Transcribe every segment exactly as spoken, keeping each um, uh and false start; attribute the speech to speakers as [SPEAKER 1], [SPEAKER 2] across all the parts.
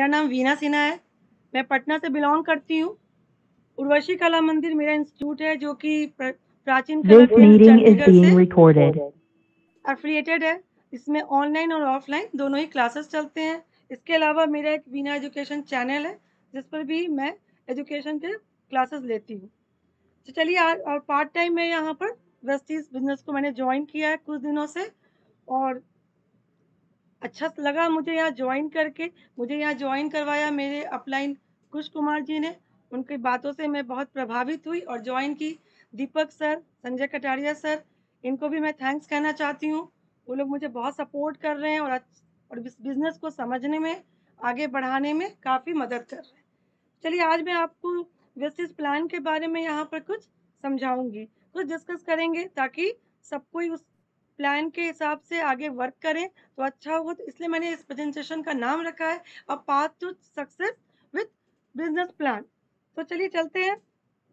[SPEAKER 1] मेरा नाम वीना सिन्हा है। मैं पटना से बिलॉन्ग करती हूँ। उर्वशी कला मंदिर मेरा इंस्टीट्यूट है जो कि प्र प्राचीन कला
[SPEAKER 2] This
[SPEAKER 1] केंद्र
[SPEAKER 2] meeting is
[SPEAKER 1] चंडीगढ़
[SPEAKER 2] being
[SPEAKER 1] से
[SPEAKER 2] recorded.
[SPEAKER 1] एफिलिएटेड है। इसमें ऑनलाइन और ऑफलाइन दोनों ही क्लासेस चलते हैं। इसके अलावा मेरा एक वीना एजुकेशन चैनल है जिस पर भी मैं एजुकेशन के क्लासेस लेती हूँ। तो चलिए आज और पार्ट टाइम में यहाँ पर वेस्टीज बिजनेस को मैंने ज्वाइन किया है कुछ दिनों से और अच्छा लगा मुझे यहाँ ज्वाइन करके। मुझे यहाँ ज्वाइन करवाया मेरे अपलाइन कुश कुमार जी ने। उनकी बातों से मैं बहुत प्रभावित हुई और ज्वाइन की। दीपक सर, संजय कटारिया सर, इनको भी मैं थैंक्स कहना चाहती हूँ। वो लोग मुझे बहुत सपोर्ट कर रहे हैं और और इस बिजनेस को समझने में, आगे बढ़ाने में काफ़ी मदद कर रहे हैं। चलिए आज मैं आपको वेस्टेज प्लान के बारे में यहाँ पर कुछ समझाऊंगी, कुछ डिस्कस करेंगे ताकि सब कोई उस प्लान के हिसाब से आगे वर्क करें तो अच्छा होगा। तो इसलिए मैंने इस प्रेजेंटेशन का नाम रखा है a path to success with business plan. तो चलिए चलते हैं।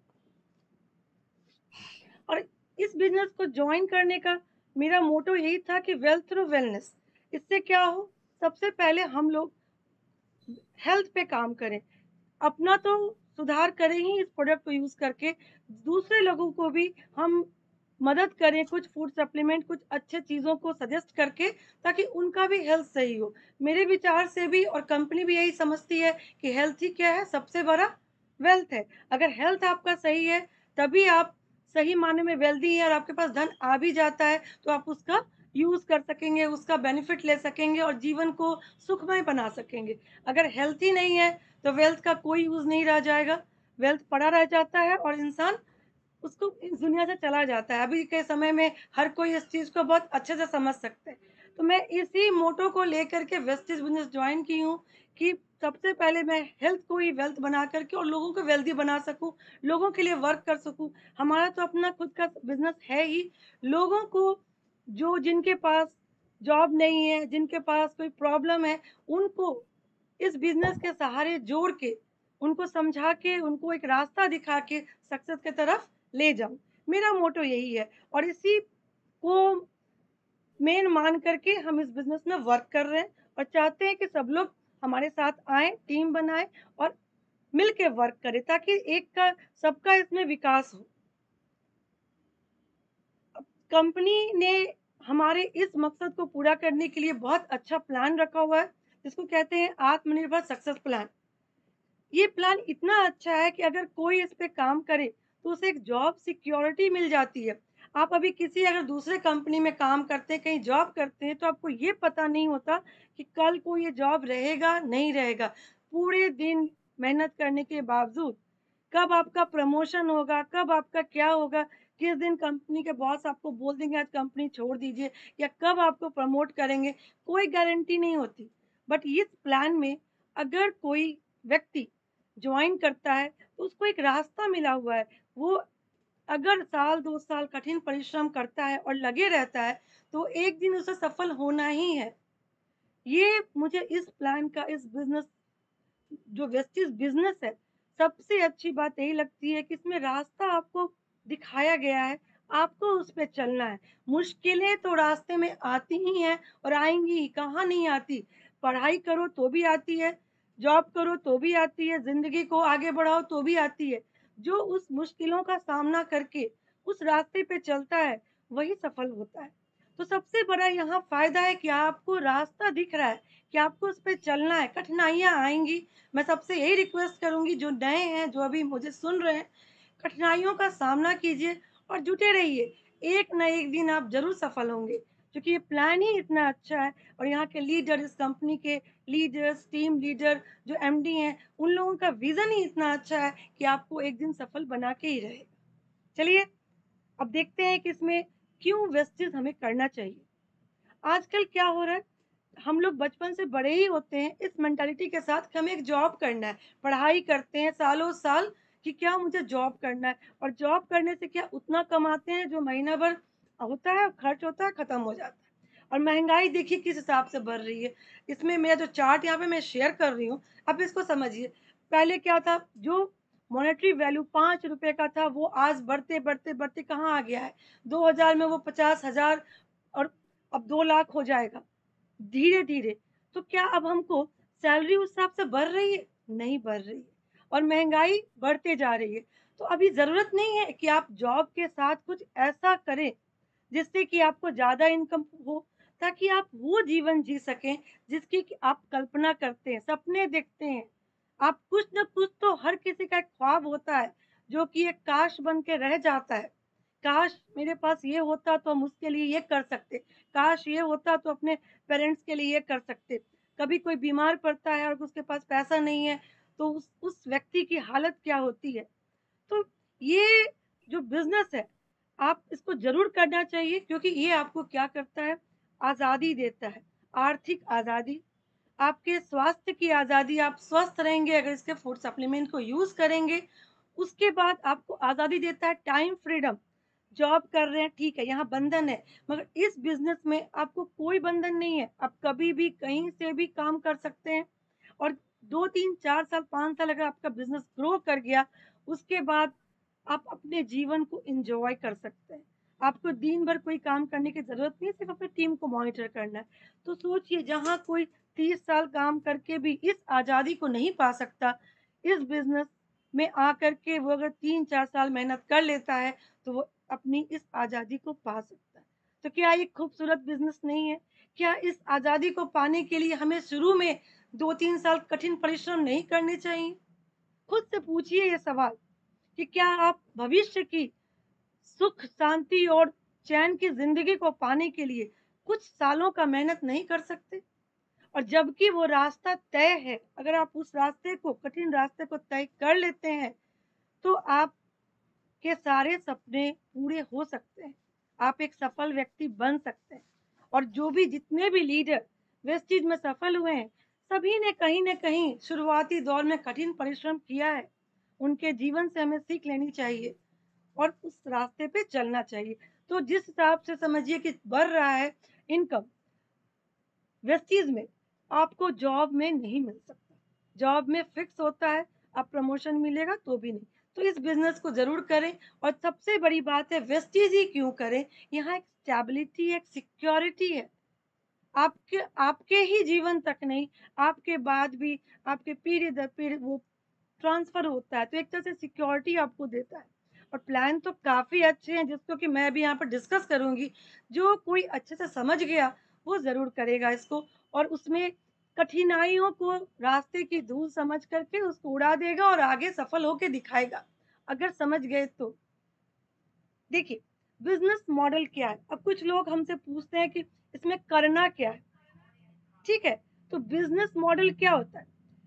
[SPEAKER 1] और इस बिजनेस को ज्वाइन करने का मेरा मोटो यही था कि वेल्थ थ्रू वेलनेस। इससे क्या हो, सबसे पहले हम लोग हेल्थ पे काम करें, अपना तो सुधार करें ही इस प्रोडक्ट को यूज़ करके, दूसरे लोगों को भी हम मदद करें कुछ फूड सप्लीमेंट, कुछ अच्छे चीज़ों को सजेस्ट करके ताकि उनका भी हेल्थ सही हो। मेरे विचार से भी और कंपनी भी यही समझती है कि हेल्थ ही क्या है, सबसे बड़ा वेल्थ है। अगर हेल्थ आपका सही है तभी आप सही मायने में वेल्दी हैं और आपके पास धन आ भी जाता है तो आप उसका यूज़ कर सकेंगे, उसका बेनिफिट ले सकेंगे और जीवन को सुखमय बना सकेंगे। अगर हेल्थ ही नहीं है तो वेल्थ का कोई यूज़ नहीं रह जाएगा। वेल्थ पड़ा रह जाता है और इंसान उसको इस दुनिया से चला जाता है। अभी के समय में हर कोई इस चीज़ को बहुत अच्छे से समझ सकते हैं। तो मैं इसी मोटो को लेकर के वेस्टेज बिज़नेस जॉइन की हूँ कि सबसे पहले मैं हेल्थ को ही वेल्थ बना करके और लोगों को वेल्दी बना सकूँ, लोगों के लिए वर्क कर सकूँ। हमारा तो अपना खुद का बिज़नेस है ही, लोगों को जो जिनके पास जॉब नहीं है, जिनके पास कोई प्रॉब्लम है, उनको इस बिज़नेस के सहारे जोड़ के, उनको समझा के, उनको एक रास्ता दिखा के सक्सेस की तरफ ले जाऊँ। मेरा मोटो यही है और इसी को मेन मान करके हम इस बिज़नेस में वर्क कर रहे हैं और चाहते हैं कि सब लोग हमारे साथ आएँ, टीम बनाएँ और मिल के वर्क करें ताकि एक का सबका इसमें विकास हो। कंपनी ने हमारे इस मकसद को पूरा करने के लिए बहुत अच्छा प्लान रखा हुआ है, जिसको कहते हैं आत्मनिर्भर सक्सेस प्लान। ये प्लान इतना अच्छा है कि अगर कोई इस पे काम करे तो उसे एक जॉब सिक्योरिटी मिल जाती है। आप अभी किसी अगर दूसरे कंपनी में काम करते हैं, कहीं जॉब करते हैं तो आपको ये पता नहीं होता कि कल को ये जॉब रहेगा, नहीं रहेगा। पूरे दिन मेहनत करने के बावजूद कब आपका प्रमोशन होगा, कब आपका क्या होगा, किस दिन कंपनी के बॉस आपको बोल देंगे आज कंपनी छोड़ दीजिए या कब आपको प्रमोट करेंगे, कोई गारंटी नहीं होती। बट इस प्लान में अगर कोई व्यक्ति जॉइन करता है तो उसको एक रास्ता मिला हुआ है। वो अगर साल दो साल कठिन परिश्रम करता है और लगे रहता है तो एक दिन उसे सफल होना ही है। ये मुझे इस प्लान का, इस बिज़नेस जो वेस्टीज बिज़नेस है, सबसे अच्छी बात यही लगती है कि इसमें रास्ता आपको दिखाया गया है, आपको उस पे चलना है। मुश्किलें तो रास्ते में आती ही हैं और आएँगी ही, कहाँ नहीं आती। पढ़ाई करो तो भी आती है, जॉब करो तो भी आती है, ज़िंदगी को आगे बढ़ाओ तो भी आती है। जो उस मुश्किलों का सामना करके उस रास्ते पे चलता है, वही सफल होता है। तो सबसे बड़ा यहाँ फ़ायदा है कि आपको रास्ता दिख रहा है कि आपको उस पे चलना है, कठिनाइयाँ आएँगी। मैं सबसे यही रिक्वेस्ट करूँगी जो नए हैं, जो अभी मुझे सुन रहे हैं, कठिनाइयों का सामना कीजिए और जुटे रहिए। एक ना एक दिन आप ज़रूर सफल होंगे क्योंकि ये प्लान ही इतना अच्छा है और यहाँ के लीडर, इस कंपनी के लीडर्स, टीम लीडर जो एमडी हैं, उन लोगों का विज़न ही इतना अच्छा है कि आपको एक दिन सफल बना के ही रहेगा। चलिए, अब देखते हैं कि इसमें क्यों वेस्टेज हमें करना चाहिए। आजकल क्या हो रहा है, हम लोग बचपन से बड़े ही होते हैं इस मेंटालिटी के साथ कि हमें एक जॉब करना है, पढ़ाई करते हैं सालों साल कि क्या मुझे जॉब करना है और जॉब करने से क्या उतना कमाते हैं जो महीना भर होता है, खर्च होता है, खत्म हो जाता है। और महंगाई देखिए किस हिसाब से बढ़ रही है। इसमें मेरा जो चार्ट यहाँ पे मैं शेयर कर रही हूँ, आप इसको समझिए। पहले क्या था, जो मॉनेटरी वैल्यू पाँच रुपए का था वो आज बढ़ते बढ़ते बढ़ते कहाँ आ गया है, दो हजार में वो पचास हजार और अब दो लाख हो जाएगा धीरे-धीरे। तो क्या अब हमको सैलरी उस हिसाब से बढ़ रही है? नहीं बढ़ रही है और महँगाई बढ़ते जा रही है। तो अभी ज़रूरत नहीं है कि आप जॉब के साथ कुछ ऐसा करें, जिससे कि आपको ज़्यादा इनकम हो, ताकि आप वो जीवन जी सकें, जिसकी कि आप कल्पना करते हैं, सपने देखते हैं। आप कुछ न कुछ तो हर किसी का एक ख्वाब होता है, जो कि एक काश बन के रह जाता है। काश मेरे पास ये होता तो हम उसके लिए ये कर सकते, काश ये होता तो अपने पेरेंट्स के लिए ये कर सकते। कभी कोई बीमार पड़ता है और उसके पास पैसा नहीं है, तो उस उस व्यक्ति की हालत क्या होती है? तो ये जो बिज़नेस है, आप इसको ज़रूर करना चाहिए क्योंकि ये आपको क्या करता है, आज़ादी देता है, आर्थिक आज़ादी, आपके स्वास्थ्य की आज़ादी, आप स्वस्थ रहेंगे अगर इसके फूड सप्लीमेंट को यूज़ करेंगे। उसके बाद आपको आज़ादी देता है टाइम फ्रीडम, जॉब कर रहे हैं ठीक है, यहाँ बंधन है, मगर इस बिज़नेस में आपको कोई बंधन नहीं है, आप कभी भी कहीं से भी काम कर सकते हैं और दो, तीन, चार साल, पाँच साल अगर आपका बिज़नेस ग्रो कर गया, उसके बाद आप अपने जीवन को एन्जॉय कर सकते हैं। आपको दिन भर कोई काम करने की ज़रूरत नहीं है, सिर्फ़ अपनी टीम को मॉनिटर करना है। तो सोचिए जहाँ कोई तीस साल काम करके भी इस आज़ादी को नहीं पा सकता, इस बिज़नेस में आकर के वो अगर तीन चार साल मेहनत कर लेता है, तो वो अपनी इस आज़ादी को पा सकता है। तो क्या ये खूबसूरत बिज़नेस नहीं है? क्या इस आज़ादी को पाने के लिए हमें शुरू में दो, तीन साल कठिन परिश्रम नहीं करने चाहिए? खुद से पूछिए ये सवाल कि क्या आप भविष्य की सुख, शांति और चैन की ज़िंदगी को पाने के लिए कुछ सालों का मेहनत नहीं कर सकते? और जबकि वो रास्ता तय है, अगर आप उस रास्ते को कठिन रास्ते को तय कर लेते हैं, तो आपके सारे सपने पूरे हो सकते हैं। आप एक सफल व्यक्ति बन सकते हैं। और जो भी जितने भी लीडर वेस्टेज में सफल हुए हैं, सभी ने कहीं न कहीं शुरुआती दौर में कठिन परिश्रम किया है। उनके जीवन से हमें सीख लेनी चाहिए और उस रास्ते पे चलना चाहिए। तो जिस हिसाब से समझिए कि बढ़ रहा है इनकम, वेस्टीज में आपको जॉब में नहीं मिल सकता। जॉब में फिक्स होता है, अब प्रमोशन मिलेगा तो भी नहीं। तो इस बिज़नेस को ज़रूर करें और सबसे बड़ी बात है वेस्टीज ही क्यों करें? यहाँ एक स्टेबिलिटी, एक सिक्योरिटी है। आपके आपके ही जीवन तक नहीं, आपके बाद भी आपके पीढ़ी दर पीढ़ी वो ट्रांसफ़र होता है, तो एक तरह से सिक्योरिटी आपको देता है। और प्लान तो काफ़ी अच्छे हैं जिसको कि मैं अभी यहाँ पर डिस्कस करूँगी। जो कोई अच्छे से समझ गया, वो ज़रूर करेगा इसको और उसमें कठिनाइयों को रास्ते की धूल समझ कर के उसको उड़ा देगा और आगे सफल होके दिखाएगा, अगर समझ गए तो। देखिए, बिज़नेस मॉडल क्या है? अब कुछ लोग हमसे पूछते हैं कि इसमें करना क्या है? ठीक है, तो बिज़नेस मॉडल क्या होता है?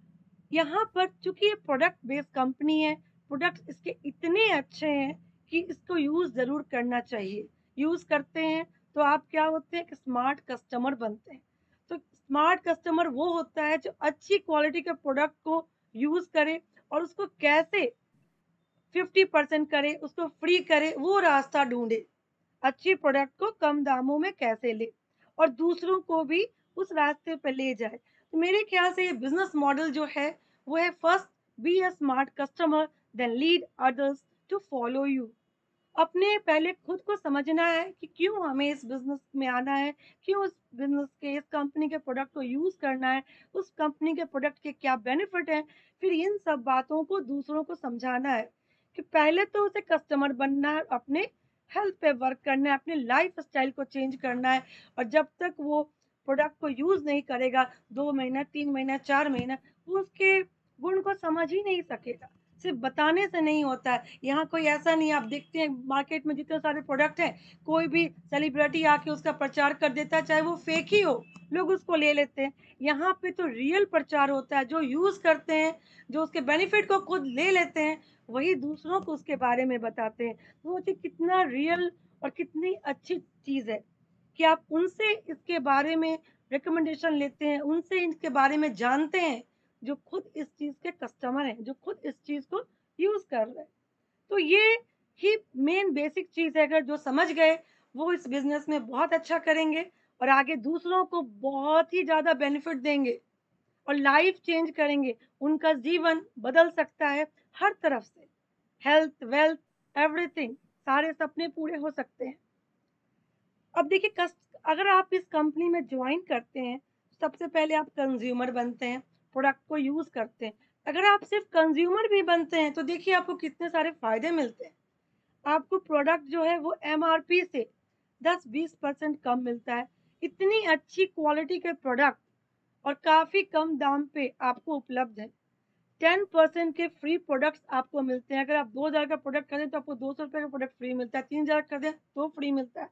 [SPEAKER 1] यहाँ पर चूँकि ये प्रोडक्ट बेस्ड कंपनी है, प्रोडक्ट्स इसके इतने अच्छे हैं कि इसको यूज़ ज़रूर करना चाहिए। यूज़ करते हैं तो आप क्या होते हैं, एक स्मार्ट कस्टमर बनते हैं। तो स्मार्ट कस्टमर वो होता है जो अच्छी क्वालिटी के प्रोडक्ट को यूज़ करे और उसको कैसे फ़िफ़्टी परसेंट करे, उसको फ्री करे, वो रास्ता ढूँढे। अच्छी प्रोडक्ट को कम दामों में कैसे ले और दूसरों को भी उस रास्ते पे ले जाए। तो मेरे ख्याल से ये बिज़नेस मॉडल जो है, वो है first be a smart customer then lead others to follow you. अपने पहले खुद को समझना है कि क्यों हमें इस बिज़नेस में आना है, क्यों इस बिज़नेस के इस कंपनी के प्रोडक्ट को यूज़ करना है, उस कंपनी के प्रोडक्ट के क्या बेनिफिट हैं। फिर इन सब बातों को दूसरों को समझाना है कि पहले तो उसे कस्टमर बनना है, अपने हेल्थ पे वर्क करना है, अपने लाइफ़स्टाइल को चेंज करना है और जब तक वो प्रोडक्ट को यूज़ नहीं करेगा दो महीना, तीन महीना, चार महीना, वो उसके गुण को समझ ही नहीं सकेगा। सिर्फ़ बताने से नहीं होता है। यहाँ कोई ऐसा नहीं है, आप देखते हैं मार्केट में जितने सारे प्रोडक्ट हैं, कोई भी सेलिब्रिटी आके उसका प्रचार कर देता है, चाहे वो फ़ेक ही हो, लोग उसको ले लेते हैं। यहाँ पे तो रियल प्रचार होता है, जो यूज़ करते हैं, जो उसके बेनिफिट को खुद ले लेते हैं, वही दूसरों को उसके बारे में बताते हैं। सोचिए कितना रियल और कितनी अच्छी चीज़ है कि आप उनसे इसके बारे में रिकमेंडेशन लेते हैं, उनसे इसके बारे में जानते हैं, जो खुद इस चीज़ के कस्टमर हैं, जो खुद इस चीज़ को यूज़ कर रहे हैं। तो ये ही मेन बेसिक चीज़ है, अगर जो समझ गए, वो इस बिज़नेस में बहुत अच्छा करेंगे और आगे दूसरों को बहुत ही ज़्यादा बेनिफिट देंगे और लाइफ़ चेंज करेंगे। उनका जीवन बदल सकता है हर तरफ से। हेल्थ, वेल्थ, एवरीथिंग, सारे सपने पूरे हो सकते हैं। अब देखिए कस अगर आप इस कंपनी में जॉइन करते हैं, सबसे पहले आप कंज़्यूमर बनते हैं, प्रोडक्ट को यूज़ करते हैं। अगर आप सिर्फ कंज्यूमर भी बनते हैं तो देखिए आपको कितने सारे फ़ायदे मिलते हैं। आपको प्रोडक्ट जो है वो एमआरपी से दस बीस परसेंट कम मिलता है। इतनी अच्छी क्वालिटी के प्रोडक्ट और काफ़ी कम दाम पे आपको उपलब्ध है। टेन परसेंट के फ्री प्रोडक्ट्स आपको मिलते हैं। अगर आप दो हज़ार का प्रोडक्ट खरीदें तो आपको दो सौ रुपए का प्रोडक्ट फ्री मिलता है, तीन हज़ार खरीदें तो फ्री मिलता है।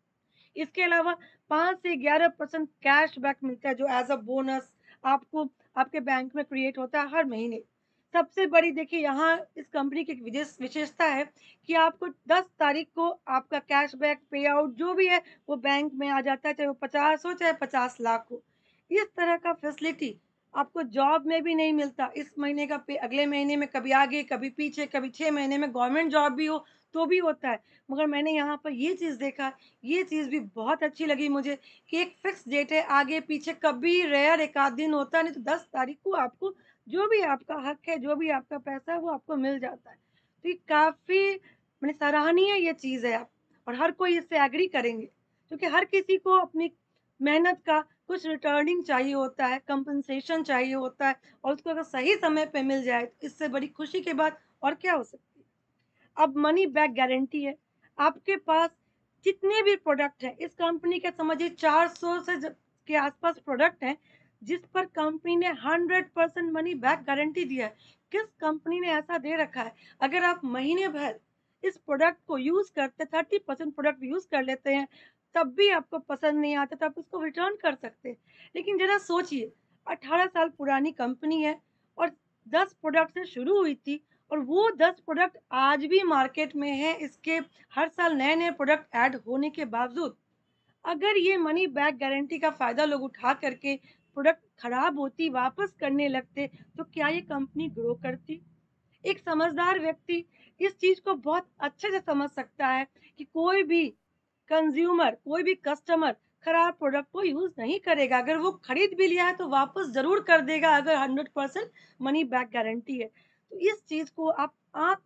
[SPEAKER 1] इसके अलावा पाँच से ग्यारह परसेंट कैशबैक मिलता है जो एज़ अ बोनस आपको आपके बैंक में क्रिएट होता है हर महीने। सबसे बड़ी देखिए यहाँ इस कंपनी की एक विजेस विशेषता है कि आपको दस तारीख को आपका कैशबैक पे आउट जो भी है वो बैंक में आ जाता है, चाहे वो पचास हो चाहे पचास लाख हो। इस तरह का फैसिलिटी आपको जॉब में भी नहीं मिलता। इस महीने का पे अगले महीने में कभी आगे, कभी पीछे, कभी छह महीने में गवर्नमेंट जॉब भी हो तो भी होता है। मगर मैंने यहाँ पर ये चीज़ देखा, ये चीज़ भी बहुत अच्छी लगी मुझे कि एक फिक्स डेट है, आगे-पीछे कभी रेयर एक आध दिन होता है, नहीं तो दस तारीख को आपको जो भी आपका हक है, जो भी आपका पैसा है, वो आपको मिल जाता है। तो ये काफ़ी माने सराहनीय ये चीज़ है आप और हर कोई इससे एग्री करेंगे, क्योंकि हर किसी को अपनी मेहनत का कुछ रिटर्निंग चाहिए होता है, कंपनसेशन चाहिए होता है और उसको अगर सही समय पे मिल जाए, तो इससे बड़ी खुशी की बात और क्या हो सकती है। अब मनी बैक गारंटी है। आपके पास जितने भी प्रोडक्ट हैं, इस कंपनी के समझिए चार सौ से ज के आस-पास प्रोडक्ट हैं, जिस पर कंपनी ने hundred percent money back guarantee दिया है। किस कंपनी ने ऐसा दे रखा है? अगर आप महीने भर इस प्रोडक्ट को यूज़ करते तीस परसेंट प्रोडक्ट यूज़ कर लेते हैं, तब भी आपको पसंद नहीं आता, तो आप उसको रिटर्न कर सकते हैं। लेकिन ज़रा सोचिए, अठारह साल पुरानी कंपनी है और दस प्रोडक्ट से शुरू हुई थी और वो दस प्रोडक्ट आज भी मार्केट में हैं, इसके हर साल नए-नए प्रोडक्ट ऐड होने के बावजूद, अगर ये मनी बैक गारंटी का फ़ायदा लोग उठा करके प्रोडक्ट खराब होती वापस करने लगते, तो क्या ये कंपनी ग्रो करती? एक समझदार व्यक्ति इस चीज़ को बहुत अच्छे से समझ सकता है कि कोई भी कंज़्यूमर, कोई भी कस्टमर खराब प्रोडक्ट को यूज़ नहीं करेगा। अगर वो खरीद भी लिया है तो वापस ज़रूर कर देगा अगर hundred percent money back guarantee है। तो इस चीज़ को आप आप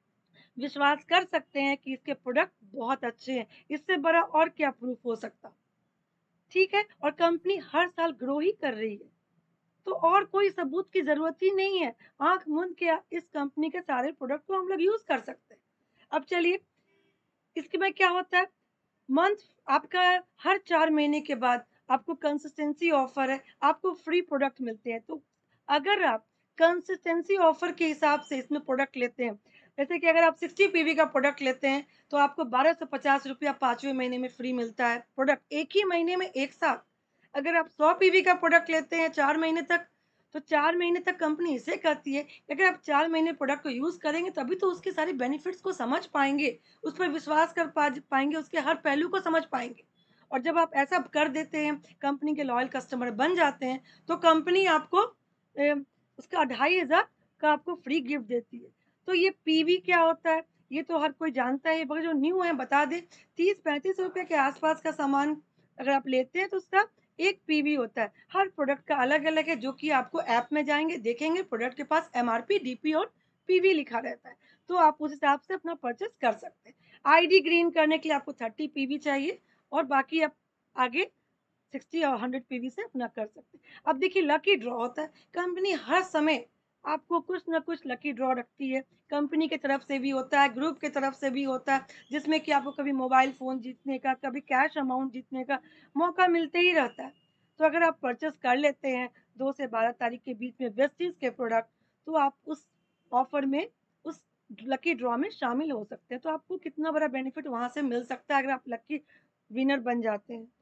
[SPEAKER 1] विश्वास कर सकते हैं कि इसके प्रोडक्ट बहुत अच्छे हैं। इससे बड़ा और क्या प्रूफ़ हो सकता? ठीक है? और कंपनी हर साल ग्रो ही कर रही है। तो और कोई सबूत की ज़रूरत ही नहीं है। आँख मूंद के इस कंपनी के सारे प्रोडक्ट को हम लोग यूज़ कर सकते हैं। अब चलिए इसके बाद क्या होता है, मंथ आपका हर चार महीने के बाद आपको कंसिस्टेंसी ऑफर है, आपको फ्री प्रोडक्ट मिलते हैं। तो अगर आप कंसिस्टेंसी ऑफर के हिसाब से इसमें प्रोडक्ट लेते हैं, जैसे कि अगर आप साठ पीवी का प्रोडक्ट लेते हैं, तो आपको बारह सौ पचास रुपया पाँचवें महीने में फ्री मिलता है, प्रोडक्ट एक ही महीने में एक साथ। अगर आप सौ पीवी का प्रोडक्ट लेते हैं चार महीने तक, तो चार महीने तक कंपनी इसे कहती है कि अगर आप चार महीने प्रोडक्ट को यूज़ करेंगे, तभी तो उसके सारे बेनिफिट्स को समझ पाएँगे। उस पर विश्वास कर पा पाएँगे, उसके हर पहलू को समझ पाएँगे। और जब आप ऐसा कर देते हैं, कंपनी के लॉयल कस्टमर बन जाते हैं, तो कंपनी आपको अ, उसका ढाई हज़ार का आपको फ्री गिफ्ट देती है। तो ये पीवी क्या होता है, ये तो हर कोई जानता है, मगर जो न्यू है बता दें, तीस पैंतीस रुपए के आस-पास का सामान अगर आप लेते हैं, तो उसका एक पीवी होता है। हर प्रोडक्ट का अलग-अलग है, जो कि आपको ऐप में जाएँगे, देखेंगे प्रोडक्ट के पास एमआरपी, डीपी और पीवी लिखा रहता है। तो आप उस हिसाब से अपना परचेज़ कर सकते हैं। आईडी ग्रीन करने के लिए आपको तीस पीवी चाहिए और बाकी आप आगे साठ और हंड्रेड पीवी से अपना कर सकते हैं। अब देखिए लकी ड्रॉ होता है, कंपनी हर समय आपको कुछ न कुछ लकी ड्रॉ रखती है। कंपनी की तरफ से भी होता है, ग्रुप की तरफ से भी होता है, जिसमें कि आपको कभी मोबाइल फ़ोन जीतने का, कभी कैश अमाउंट जीतने का मौका मिलते ही रहता है। तो अगर आप परचेज़ कर लेते हैं दो से बारह तारीख के बीच में वेस्टीज़ के प्रोडक्ट, तो आप उस ऑफ़र में, उस लकी ड्रॉ में शामिल हो सकते हैं। तो आपको कितना बड़ा बेनिफिट वहाँ से मिल सकता है अगर आप लकी विनर बन जाते हैं।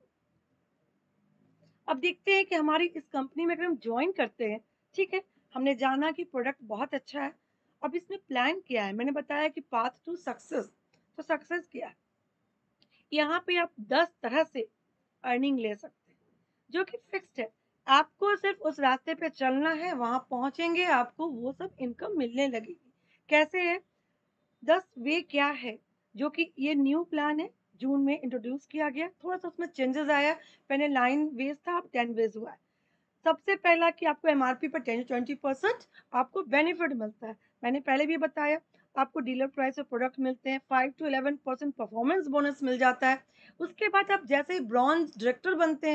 [SPEAKER 1] अब देखते हैं कि हमारी इस कंपनी में अगर हम जॉइन करते हैं, ठीक है? हमने जाना कि प्रोडक्ट बहुत अच्छा है। अब इसमें प्लान क्या है? मैंने बताया कि पाथ टू सक्सेस, तो सक्सेस क्या है? यहाँ पे आप दस तरह से अर्निंग ले सकते हैं, जो कि फिक्स्ड है। आपको सिर्फ़ उस रास्ते पे चलना है, वहाँ पहुँचेंगे, आपको वो सब इनकम मिलने लगेगी। कैसे है? दस वे क्या है, जो कि ये न्यू प्लान है, जून में इंट्रोड्यूस किया गया, थोड़ा-सा उसमें चेंजेज़ आया, पहले नाइन वेज़ था, अब टेन वेज़ हुआ है। सबसे पहला कि आपको एमआरपी पर टेन ट्वेंटी परसेंट आपको बेनिफिट मिलता है। मैंने पहले भी बताया, आपको डीलर प्राइस पे प्रोडक्ट मिलते हैं, five to eleven percent performance bonus मिल जाता है। उसके बाद आप जैसे ही ब्रॉन्ज़ डायरेक्टर बनते हैं,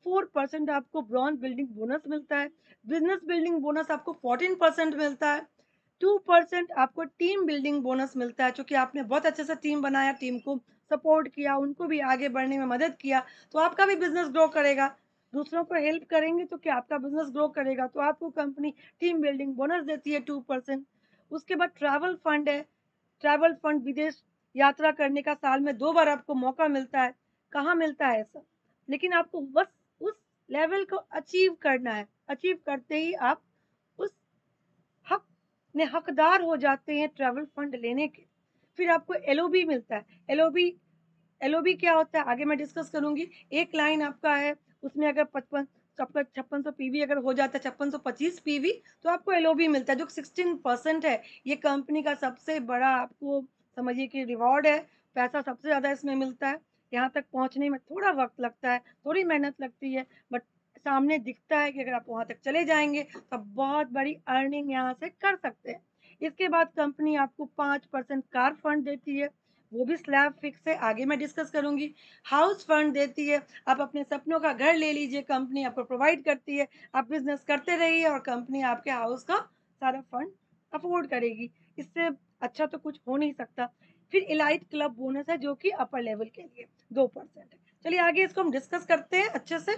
[SPEAKER 1] फोर परसेंट आपको ब्रॉन्ज बिल्डिंग बोनस मिलता है, बिजनेस बिल्डिंग बोनस आपको फोर्टीन परसेंट मिलता है, टू परसेंट आपको टीम बिल्डिंग बोनस मिलता है, क्योंकि आपने बहुत अच्छे से टीम बनाया, टीम को सपोर्ट किया, उनको भी आगे बढ़ने में मदद किया, तो आपका भी बिजनेस ग्रो करेगा। दूसरों को हेल्प करेंगे तो क्या आपका बिजनेस ग्रो करेगा, तो आपको कंपनी टीम बिल्डिंग बोनस देती है टू परसेंट। उसके बाद ट्रैवल फंड है, ट्रैवल फंड विदेश यात्रा करने का साल में दो बार आपको मौका मिलता है। कहाँ मिलता है ऐसा, लेकिन आपको बस उस लेवल को अचीव करना है, अचीव करते ही आप उस हक ने हकदार हो जाते हैं ट्रैवल फंड लेने के। फिर आपको एलओबी मिलता है। एलओबी एलओबी क्या होता है आगे मैं डिस्कस करूंगी। एक लाइन आपका है, उसमें अगर पचपन आपका छप्पन सौ पीवी अगर हो जाता है, छप्पन सौ पच्चीस पीवी, तो आपको एलओबी मिलता है जो सिक्सटीन परसेंट है। ये कंपनी का सबसे बड़ा आपको समझिए कि रिवॉर्ड है, पैसा सबसे ज़्यादा इसमें मिलता है। यहाँ तक पहुँचने में थोड़ा वक्त लगता है, थोड़ी मेहनत लगती है, बट सामने दिखता है कि अगर आप वहाँ तक चले जाएंगे तो आप बहुत बड़ी अर्निंग यहाँ से कर सकते हैं। इसके बाद कंपनी आपको पाँच परसेंट कार फंड देती है, वो भी स्लैब फिक्स है, आगे मैं डिस्कस करूंगी। हाउस फंड देती है, आप अपने सपनों का घर ले लीजिए, कंपनी आपको प्रोवाइड करती है, आप बिजनेस करते रहिए और कंपनी आपके हाउस का सारा फंड अफोर्ड करेगी। इससे अच्छा तो कुछ हो नहीं सकता। फिर इलाइट क्लब बोनस है जो कि अपर लेवल के लिए दो परसेंट है। चलिए आगे इसको हम डिस्कस करते हैं अच्छे से।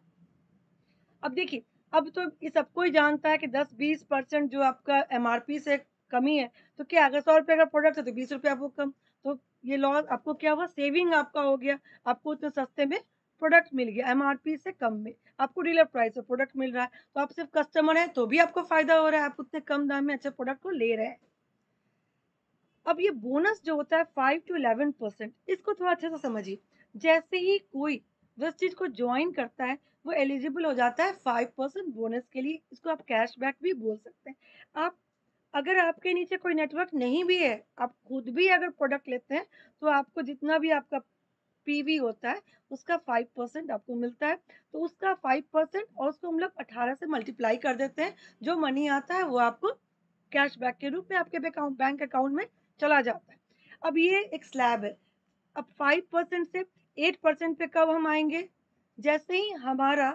[SPEAKER 1] अब देखिए, अब तो ये सबको ही जानता है कि दस बीस परसेंट जो आपका एमआरपी से कमी है, तो क्या अगर सौ रुपए का प्रोडक्ट है तो बीस रुपए आपको कम, तो ये लॉस आपको क्या हुआ, सेविंग आपका हो गया, आपको तो सस्ते में प्रोडक्ट मिल गया, एमआरपी से कम में आपको डीलर प्राइस पे प्रोडक्ट मिल रहा है, तो आप सिर्फ कस्टमर हैं तो भी आपको फायदा हो रहा है, आप उतने कम दाम में अच्छे प्रोडक्ट को ले रहे हैं। अब ये बोनस जो होता है फाइव टू इलेवन परसेंट, इसको थोड़ा अच्छे से समझिए। जैसे ही कोई इस चीज को ज्वाइन करता है, वो एलिजिबल हो जाता है फाइव परसेंट बोनस के लिए। इसको आप कैशबैक भी बोल सकते हैं। आप अगर आपके नीचे कोई नेटवर्क नहीं भी है, आप खुद भी अगर प्रोडक्ट लेते हैं, तो आपको जितना भी आपका पीवी होता है उसका फाइव परसेंट आपको मिलता है। तो उसका फाइव परसेंट और उसको हम लोग अठारह से मल्टीप्लाई कर देते हैं, जो मनी आता है वो आपको कैशबैक के रूप में आपके अकाउंट बैंक अकाउंट में चला जाता है। अब ये एक स्लैब है। अब फाइव परसेंट से एट परसेंट पे कब हम आएंगे, जैसे ही हमारा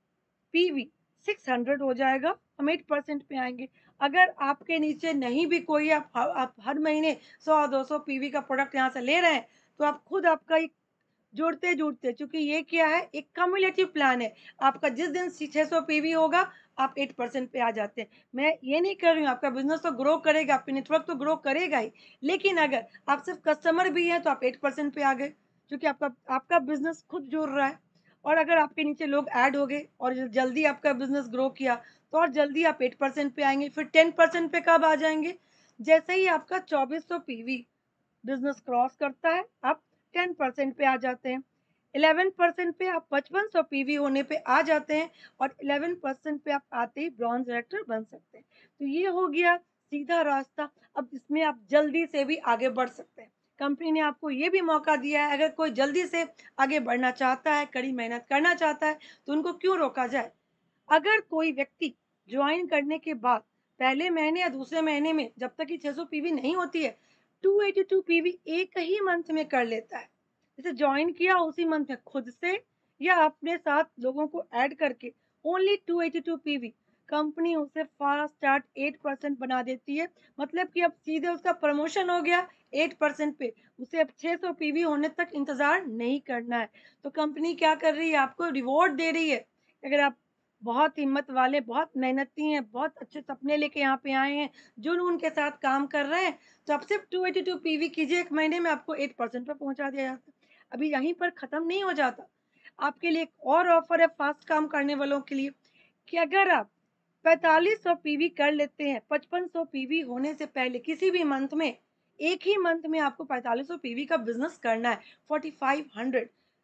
[SPEAKER 1] पीवी सिक्स हंड्रेड हो जाएगा, हम एट परसेंट पे आएंगे। अगर आपके नीचे नहीं भी कोई, आप, आप हर महीने सौ दो सौ पीवी का प्रोडक्ट यहाँ से ले रहे हैं, तो आप खुद आपका एक जुड़ते जुड़ते, क्योंकि ये क्या है, एक कम्युलेटिव प्लान है। आपका जिस दिन छह सौ पीवी होगा, आप एट परसेंट पे आ जाते हैं। मैं ये नहीं कर रही हूँ, आपका बिजनेस तो ग्रो करेगा, आपका नेटवर्क तो ग्रो करेगा ही, लेकिन अगर आप सिर्फ कस्टमर भी हैं तो आप एट परसेंट पे आ गए, क्योंकि आपका आपका बिजनेस खुद जुड़ रहा है। और अगर आपके नीचे लोग ऐड हो गए और जल्दी आपका बिजनेस ग्रो किया, तो और जल्दी आप एट परसेंट पे आएंगे। फिर टेन परसेंट पे कब आ जाएंगे, जैसे ही आपका चौबीस सौ पीवी बिजनेस क्रॉस करता है, आप टेन परसेंट पे आ जाते हैं। इलेवन परसेंट पे आप पचपन सौ पीवी होने पे आ जाते हैं, और इलेवन परसेंट पे आप आते ही ब्रॉन्ज डायरेक्टर बन सकते हैं। तो ये हो गया सीधा रास्ता। अब इसमें आप जल्दी से भी आगे बढ़ सकते हैं। कंपनी ने आपको ये भी मौका दिया है, अगर कोई जल्दी से आगे बढ़ना चाहता है, कड़ी मेहनत करना चाहता है, तो उनको क्यों रोका जाए। अगर कोई व्यक्ति ज्वाइन करने के बाद पहले महीने या दूसरे महीने में, जब तक कि छह सौ पीवी नहीं होती है, टू एटी टू पीवी एक ही मंथ में कर लेता है। जैसे ज्वाइन किया उसी मंथ में खुद से या अपने साथ लोगों को ऐड करके, only two eighty two PV, company उसे फास्ट स्टार्ट एट परसेंट बना देती है। मतलब कि अब सीधे उसका प्रमोशन हो गया एट परसेंट पे, उसे अब छह सौ पीवी होने तक इंतजार नहीं करना है। तो कंपनी क्या कर रही है, आपको रिवॉर्ड दे रही है। अगर आप बहुत हिम्मत वाले, बहुत मेहनती हैं, बहुत अच्छे सपने लेके यहाँ पे आए हैं, जुनून के साथ काम कर रहे हैं, तो आप सिर्फ टू एटी टू पीवी कीजिए, एक महीने में आपको एट परसेंट पे पहुंचा दिया जाता है। अभी यहीं पर खत्म नहीं हो जाता। आपके लिए एक और ऑफर है फास्ट काम करने वालों के लिए, कि अगर आप पैंतालीस सौ पीवी कर लेते हैं पचपन सौ पीवी होने से पहले किसी भी मंथ में, एक ही मंथ में आपको पैंतालीस सौ पीवी का बिजनेस करना है, फोर्टी फाइव हंड्रेड,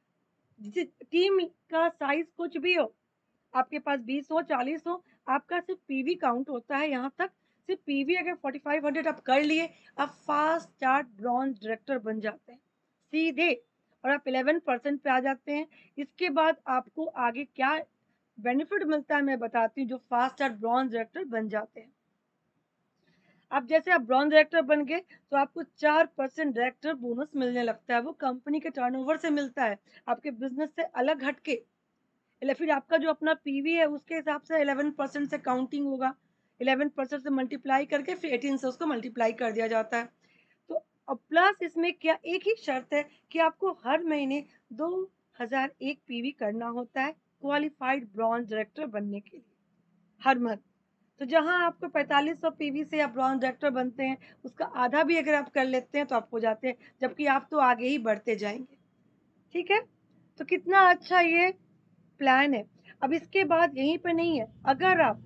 [SPEAKER 1] टीम का साइज कुछ भी हो, आपके पास बीस हो चालीस हो, आपका सिर्फ पीवी काउंट होता है। यहाँ तक सिर्फ पीवी अगर फोर्टी फाइव हंड्रेड आप कर लिए, आप फास्ट चार्ट ब्रॉन्ज डायरेक्टर बन जाते हैं सीधे, और आप इलेवन परसेंट पे आ जाते हैं। इसके बाद आपको आगे क्या बेनिफिट मिलता है मैं बताती हूँ, जो फास्ट चार्ट ब्रॉन्ज डायरेक्टर बन जाते हैं। अब जैसे आप ब्रॉन्ज डायरेक्टर बन गए, तो आपको चार परसेंट डायरेक्टर बोनस मिलने लगता है, वो कंपनी के टर्नओवर से मिलता है, आपके बिजनेस से अलग हटके। या फिर आपका जो अपना पीवी है उसके हिसाब से इलेवन परसेंट से काउंटिंग होगा, इलेवन परसेंट से मल्टीप्लाई करके फिर एटीन से उसको मल्टीप्लाई कर दिया जाता है। तो अब प्लस इसमें क्या एक ही शर्त है कि आपको हर महीने दो हज़ार एक पीवी करना होता है क्वालिफाइड ब्रॉन्ज डायरेक्टर बनने के लिए, हर मंथ। तो जहाँ आपको पैंतालीस सौ पीवी से आप ब्रॉन्ज डायरेक्टर बनते हैं, उसका आधा भी अगर आप कर लेते हैं तो आप हो जाते हैं, जबकि आप तो आगे ही बढ़ते जाएँगे। ठीक है? तो कितना अच्छा ये प्लान है। अब इसके बाद यहीं पे नहीं है, अगर आप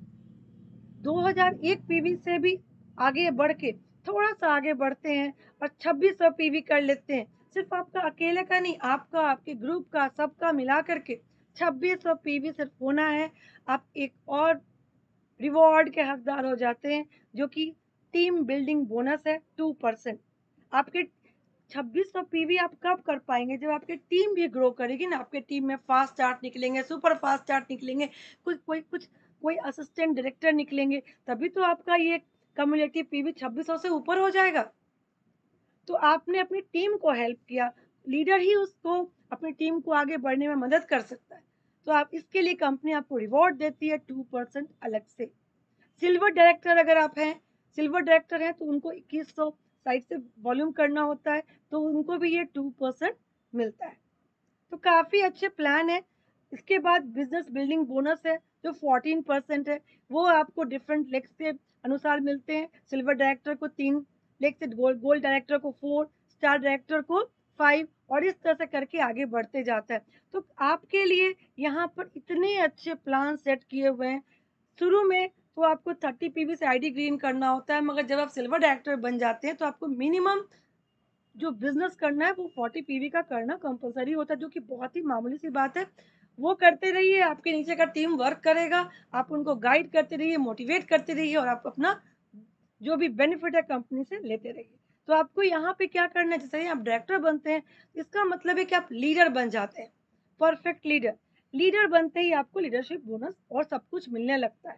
[SPEAKER 1] दो हज़ार एक पीवी से भी आगे बढ़ के थोड़ा-सा आगे बढ़ते हैं और छब्बीस सौ पीवी कर लेते हैं, सिर्फ़ आपका अकेले का नहीं, आपका, आपके ग्रुप का, सबका मिला कर के छब्बीस सौ पीवी सिर्फ़ होना है। आप एक और रिवॉर्ड के हकदार हो जाते हैं, जो कि टीम बिल्डिंग बोनस है टू परसेंट। आपके छब्बीस सौ पीवी आप कब कर पाएँगे? जब आपकी टीम भी ग्रो करेगी ना, आपके टीम में फास्ट चार्ट निकलेंगे, सुपर फास्ट चार्ट निकलेंगे, कुछ कोई कुछ कोई असिस्टेंट डायरेक्टर निकलेंगे, तभी तो आपका ये क्युमुलेटिव पीवी छब्बीस सौ से ऊपर हो जाएगा। तो आपने अपनी टीम को हेल्प किया, लीडर ही उसको अपनी टीम को आगे बढ़ने में मदद कर सकता है। तो आप इसके लिए कंपनी आपको रिवॉर्ड देती है टू परसेंट अलग से। सिल्वर डायरेक्टर अगर आप हैं, सिल्वर डायरेक्टर हैं तो उनको इक्कीस सौ साइड से वॉल्यूम करना होता है, तो उनको भी ये टू परसेंट मिलता है। तो काफ़ी अच्छे प्लान हैं। इसके बाद बिज़नेस बिल्डिंग बोनस है जो चौदह परसेंट है, वो आपको डिफरेंट लेग्स के अनुसार मिलते हैं। सिल्वर डायरेक्टर को तीन लेग से, गोल्ड गोल्ड डायरेक्टर को चार, स्टार डायरेक्टर को पाँच और इस तरह से करके आगे बढ़ते जाता है। तो आपके लिए यहाँ पर इतने अच्छे प्लान सेट किए हुए हैं। शुरू में तो आपको तीस पीवी से आईडी ग्रीन करना होता है, मगर जब आप सिल्वर डायरेक्टर बन जाते हैं तो आपको मिनिमम जो बिज़नेस करना है वो चालीस पीवी का करना कंपल्सरी होता है, जो कि बहुत ही मामूली सी बात है। वो करते रहिए, आपके नीचे का टीम वर्क करेगा, आप उनको गाइड करते रहिए, मोटिवेट करते रहिए और आप अपना जो भी बेनिफिट है कंपनी से लेते रहिए। तो आपको यहाँ पे क्या करना है, जैसे ही आप डायरेक्टर बनते हैं, इसका मतलब है कि आप लीडर बन जाते हैं, परफेक्ट लीडर। लीडर बनते ही आपको लीडरशिप बोनस और सब कुछ मिलने लगता है।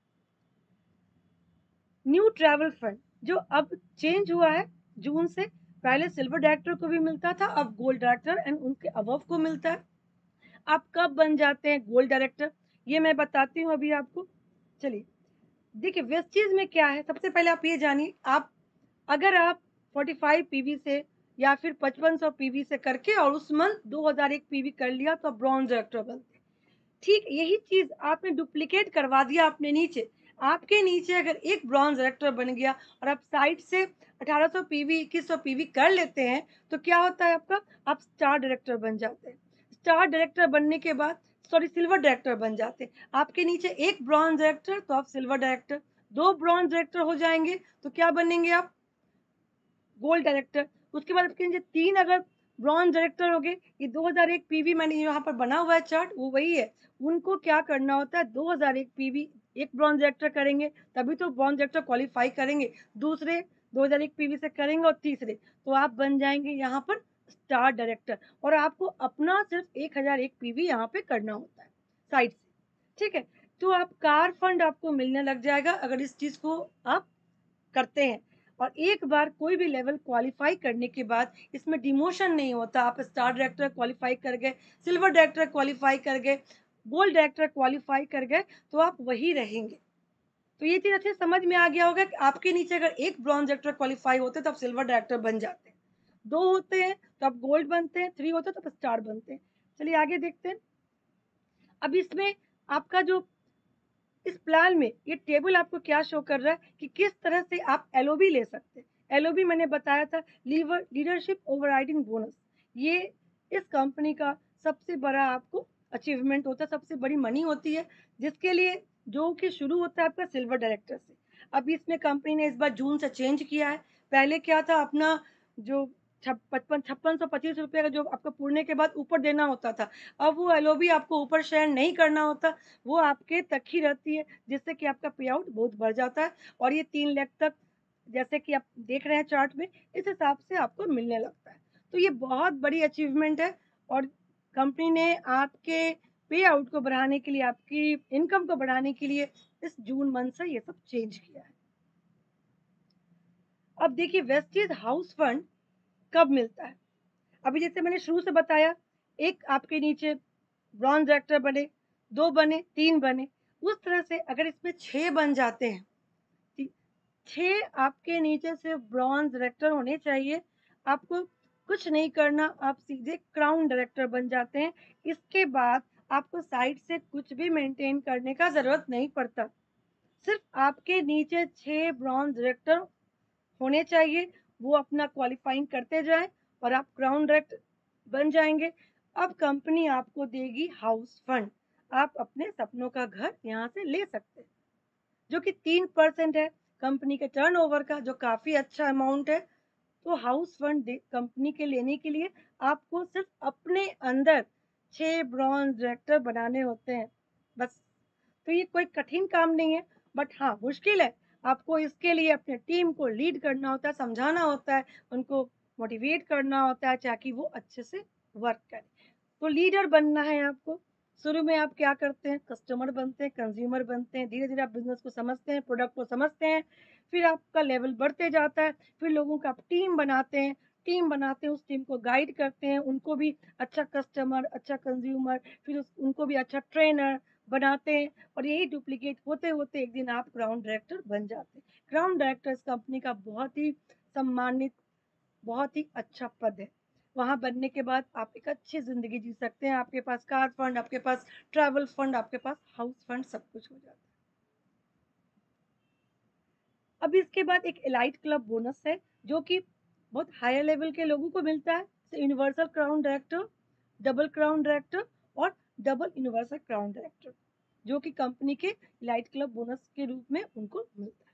[SPEAKER 1] न्यू ट्रैवल फंड जो अब चेंज हुआ है जून से, पहले सिल्वर डायरेक्टर को भी मिलता था, अब गोल्ड डायरेक्टर एंड उनके अबव को मिलता है। आप कब बन जाते हैं गोल्ड डायरेक्टर, ये मैं बताती हूँ अभी आपको। चलिए, देखिए वेस्टीज में क्या है, सबसे पहले आप ये जानिए, आप अगर आप पैंतालीस पीवी से या फिर पचपन सौ पीवी से करके और उस मंथ दो हज़ार एक पीवी कर लिया तो आप ब्रॉन्ज डायरेक्टर बनते हैं। ठीक यही चीज़ आपने डुप्लीकेट करवा दिया अपने नीचे। आपके नीचे अगर एक ब्रॉन्ज डायरेक्टर बन गया और आप साइड से अठारह सौ पीवी, इक्कीस सौ पीवी कर लेते हैं, तो क्या होता है आपका, आप स्टार डायरेक्टर बन जाते हैं। स्टार डायरेक्टर बनने के बाद सॉरी सिल्वर डायरेक्टर बन जाते हैं। आपके नीचे एक ब्रॉन्ज डायरेक्टर तो आप सिल्वर डायरेक्टर, दो ब्रॉन्ज डायरेक्टर हो जाएँगे तो क्या बनेंगे आप, गोल्ड डायरेक्टर। उसके बाद आपके नीचे तीन अगर ब्रॉन्ज डायरेक्टर हो गए, ये दो हज़ार एक पीवी मैंने यहाँ पर बना हुआ है चार्ट, वो वही है। उनको क्या करना होता है, दो हज़ार एक पीवी एक ब्रॉन्ज डायरेक्टर करेंगे, तभी तो ब्रॉन्ज डायरेक्टर क्वालीफाई करेंगे। दूसरे दो हज़ार एक पीवी से करेंगे और तीसरे, तो आप बन जाएँगे यहाँ पर स्टार डायरेक्टर और आपको अपना सिर्फ एक हज़ार एक पीवी यहाँ पे करना होता है साइड से। ठीक है? तो आप कार फंड आपको मिलने लग जाएगा अगर इस चीज़ को आप करते हैं। और एक बार कोई भी लेवल क्वालीफाई करने के बाद इसमें डिमोशन नहीं होता। आप स्टार डायरेक्टर क्वालीफाई कर गए, सिल्वर डायरेक्टर क्वालीफाई कर गए, गोल्ड डायरेक्टर क्वालीफाई कर गए, तो आप वही रहेंगे। तो ये चीज़ अच्छे से समझ में आ गया होगा कि आपके नीचे अगर एक ब्रॉन्ज डायरेक्टर क्वालीफाई होते हैं तो आप सिल्वर डायरेक्टर बन जाते हैं। दो होते हैं तो आप गोल्ड बनते हैं, तीन होते हैं तो आप स्टार बनते हैं। चलिए आगे देखते हैं। अब इसमें आपका जो इस प्लान में ये टेबल आपको क्या शो कर रहा है कि किस तरह से आप एलओबी ले सकते हैं। एलओबी मैंने बताया था, लीवर लीडरशिप ओवरराइडिंग बोनस। ये इस कंपनी का सबसे बड़ा आपको अचीवमेंट होता है, सबसे बड़ी मनी होती है, जिसके लिए जो कि शुरू होता है आपका सिल्वर डायरेक्टर से। अब इसमें कंपनी ने इस बार जून से चेंज किया है। पहले क्या था, अपना जो छप पचपन छप्पन सौ पच्चीस रुपये का जो आपका पुरने के बाद ऊपर देना होता था, अब वो एलओबी आपको ऊपर शेयर नहीं करना होता, वो आपके तक ही रहती है, जिससे कि आपका पे आउट बहुत बढ़ जाता है और ये तीन लाख तक, जैसे कि आप देख रहे हैं चार्ट में, इस हिसाब से आपको मिलने लगता है। तो ये बहुत बड़ी अचीवमेंट है और कंपनी ने आपके पे आउट को बढ़ाने के लिए, आपकी इनकम को बढ़ाने के लिए इस जून मंथ से ये सब चेंज किया है। अब देखिए वेस्टेज हाउस फंड कब मिलता है? अभी जैसे मैंने शुरू से बताया, एक आपके नीचे ब्रॉन्ज डायरेक्टर बने, दो बने, तीन बने, उस तरह से अगर इसमें छह बन जाते हैं, ती छह आपके नीचे सिर्फ ब्रॉन्ज डायरेक्टर होने चाहिए। आपको कुछ नहीं करना, आप सीधे क्राउन डायरेक्टर बन जाते हैं। इसके बाद आपको साइड से कुछ भी मेंटेन करने का ज़रूरत नहीं पड़ता। सिर्फ आपके नीचे छह ब्रॉन्ज डायरेक्टर होने चाहिए, वो अपना क्वालीफाइंग करते जाएँ और आप क्राउन डायरेक्टर बन जाएँगे। अब कंपनी आपको देगी हाउस फंड, आप अपने सपनों का घर यहाँ से ले सकते हैं, जो कि तीन परसेंट है कंपनी के टर्नओवर का, जो काफ़ी अच्छा अमाउंट है। तो हाउस फंड दे कंपनी के लेने के लिए आपको सिर्फ अपने अंदर छह ब्रॉन्ज डायरेक्टर बनाने होते हैं, बस। तो ये कोई कठिन काम नहीं है, बट हाँ, मुश्किल है। आपको इसके लिए अपने टीम को लीड करना होता है, समझाना होता है, उनको मोटिवेट करना होता है ताकि वो अच्छे से वर्क करें। तो लीडर बनना है आपको। शुरू में आप क्या करते हैं? कस्टमर बनते हैं, कंज्यूमर बनते हैं, धीरे-धीरे आप बिज़नेस को समझते हैं, प्रोडक्ट को समझते हैं, फिर आपका लेवल बढ़ते जाता है, फिर लोगों का आप टीम बनाते हैं, टीम बनाते हैं, उस टीम को गाइड करते हैं, उनको भी अच्छा कस्टमर, अच्छा कंज्यूमर, फिर उस उनको भी अच्छा ट्रेनर बनाते हैं और यही डुप्लीकेट होते-होते एक दिन आप क्राउन डायरेक्टर बन जाते हैं। क्राउन डायरेक्टर इस कंपनी का बहुत ही सम्मानित, बहुत ही अच्छा पद है। वहाँ बनने के बाद आप एक अच्छी ज़िंदगी जी सकते हैं। आपके पास कार फंड, आपके पास ट्रैवल फंड, आपके पास हाउस फंड, सब कुछ हो जाता है। अब इसके बाद एक एलाइट क्लब बोनस है, जो कि बहुत हायर लेवल के लोगों को मिलता है। जैसे universal crown director, double crown director और डबल यूनिवर्सल क्राउन डायरेक्टर, जो कि कंपनी के एलाइट क्लब बोनस के रूप में उनको मिलता है।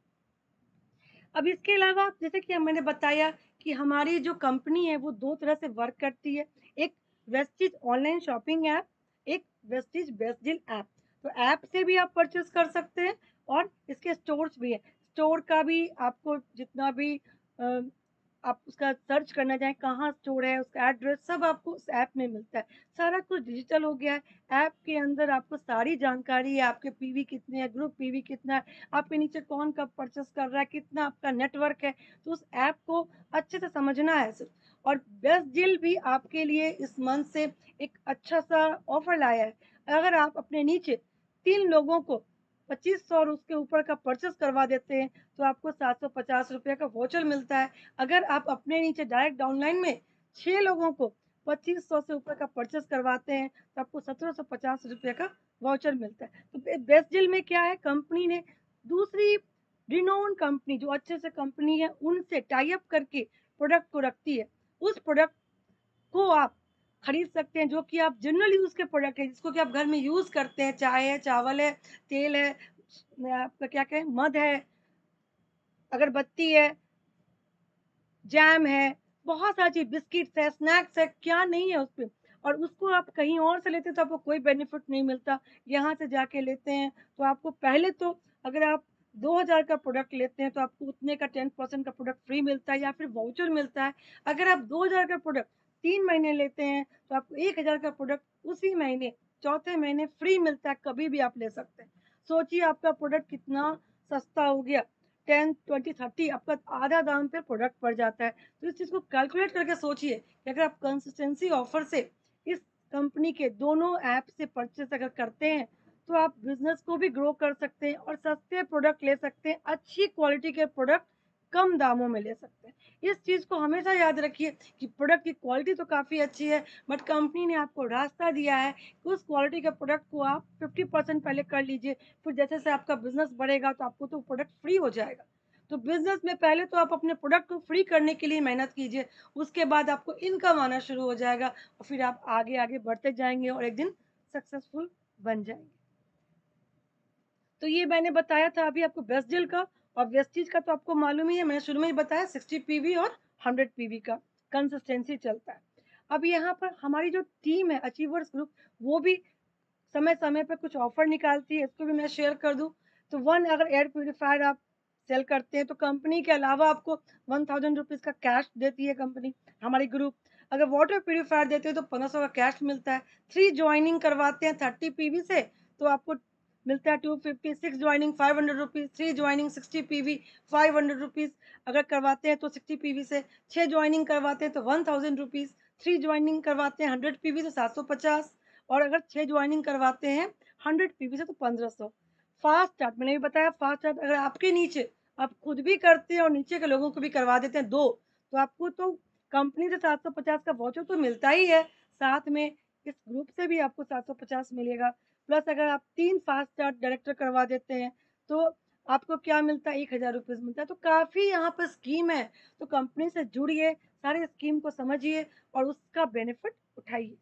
[SPEAKER 1] अब इसके अलावा जैसे कि मैंने बताया कि हमारी जो कंपनी है वो दो तरह से वर्क करती है। एक वेस्टीज ऑनलाइन शॉपिंग ऐप, एक वेस्टीज बेस्ट डील ऐप। तो ऐप से भी आप परचेज़ कर सकते हैं और इसके स्टोर्स भी हैं। स्टोर का भी आपको जितना भी अ, आप उसका सर्च करना चाहें, कहाँ स्टोर है, उसका एड्रेस सब आपको उस ऐप में मिलता है। सारा कुछ डिजिटल हो गया है। ऐप के अंदर आपको सारी जानकारी है, आपके पीवी कितने हैं, ग्रुप पीवी कितना है, आपके नीचे कौन कब परचेज़ कर रहा है, कितना आपका नेटवर्क है। तो उस ऐप को अच्छे से समझना है सिर्फ। और बेस्ट डील भी आपके लिए इस मंथ से एक अच्छा-सा ऑफ़र लाया है। अगर आप अपने नीचे तीन लोगों को पच्चीस सौ और उसके ऊपर का परचेज़ करवा देते हैं, तो आपको सात सौ पचास रुपए का वाउचर मिलता है। अगर आप अपने नीचे डायरेक्ट डाउनलाइन में छह लोगों को पच्चीस सौ से ऊपर का परचेज़ करवाते हैं, तो आपको सत्रह सौ पचास रुपए का वाउचर मिलता है। तो बे बेस्ट डील में क्या है, कंपनी ने दूसरी रिनोन कंपनी जो अच्छे से कंपनी है, उनसे टाई अप करके प्रोडक्ट को रखती है। उस प्रोडक्ट को आप खरीद सकते हैं, जो कि आप जनरल यूज़ के प्रोडक्ट है, जिसको कि आप घर में यूज़ करते हैं, चाय है, चावल है, तेल है, आपका क्या कहें, मध है, अगरबत्ती है, जैम है, बहुत सारी चीज़, बिस्किट्स है, स्नैक्स है, क्या नहीं है उसपे। और उसको आप कहीं और से लेते हैं तो आपको कोई बेनिफिट नहीं मिलता। यहाँ से जाके लेते हैं तो आपको पहले तो अगर आप दो हज़ार का प्रोडक्ट लेते हैं तो आपको उतने का टेन परसेंट का प्रोडक्ट फ्री मिलता है या फिर वाउचर मिलता है। अगर आप दो हज़ार का प्रोडक्ट तीन महीने लेते हैं तो आपको एक हज़ार का प्रोडक्ट उसी महीने चौथे महीने फ्री मिलता है, कभी भी आप ले सकते हैं। सोचिए आपका प्रोडक्ट कितना सस्ता हो गया। टेन, ट्वेंटी, थर्टी आपका आधा दाम पे प्रोडक्ट पड़ जाता है। तो इस चीज़ को कैलकुलेट करके सोचिए कि अगर आप कंसिस्टेंसी ऑफर से इस कंपनी के दोनों ऐप से परचेज़ अगर करते हैं, तो आप बिज़नेस को भी ग्रो कर सकते हैं और सस्ते प्रोडक्ट ले सकते हैं, अच्छी क्वालिटी के प्रोडक्ट कम दामों में ले सकते हैं। इस चीज़ को हमेशा याद रखिए कि प्रोडक्ट की क्वालिटी तो काफ़ी अच्छी है, बट कंपनी ने आपको रास्ता दिया है कि उस क्वालिटी के प्रोडक्ट को आप फिफ्टी परसेंट पहले कर लीजिए, फिर जैसे-जैसे आपका बिज़नेस बढ़ेगा तो आपको तो प्रोडक्ट फ्री हो जाएगा। तो बिज़नेस में पहले तो आप अपने प्रोडक्ट को फ्री करने के लिए मेहनत कीजिए, उसके बाद आपको इनकम आना शुरू हो जाएगा और फिर आप आगे-आगे बढ़ते जाएँगे और एक दिन सक्सेसफुल बन जाएँगे। तो ये मैंने बताया था अभी आपको बेस्ट डील का। और वेस्टीज का तो आपको मालूम ही है, मैंने शुरू में ही बताया सिक्सटी पीवी और हंड्रेड पीवी का कंसिस्टेंसी चलता है। अब यहाँ पर हमारी जो टीम है अचीवर्स ग्रुप, वो भी समय-समय पे कुछ ऑफर निकालती है, इसको भी मैं शेयर कर दूँ। तो वन अगर एयर प्यूरीफायर आप सेल करते हैं तो कंपनी के अलावा आपको वन थाउज़ेंड रुपीज़ का कैश देती है कंपनी, हमारी ग्रुप। अगर वाटर प्यूरीफायर देते हो तो पंद्रह सौ का कैश मिलता है। थ्री जॉइनिंग करवाते हैं थर्टी पीवी से तो आपको मिलता है two fifty, six joining five hundred rupees, three joining sixty PV five hundred rupees अगर करवाते हैं तो सिक्सटी पीवी से, छह जॉइनिंग करवाते हैं तो one thousand rupees, three joining करवाते हैं हंड्रेड पीवी से सात सौ पचास और अगर छह ज्वाइनिंग करवाते हैं हंड्रेड पीवी से तो पंद्रह सौ। फास्ट चार्ट मैंने भी बताया, फास्ट चार्ट अगर आपके नीचे आप खुद भी करते हैं और नीचे के लोगों को भी करवा देते हैं दो, तो आपको तो कंपनी से सात सौ पचास का वाउचर तो मिलता ही है, साथ में इस ग्रुप से भी आपको सात सौ पचास मिलेगा। प्लस अगर आप तीन फास्ट चार्ट डायरेक्टर करवा देते हैं तो आपको क्या मिलता है, एक हज़ार रुपये मिलता है। तो काफ़ी यहाँ पर स्कीम है, तो कंपनी से जुड़िए, सारे स्कीम को समझिए और उसका बेनिफिट उठाइए।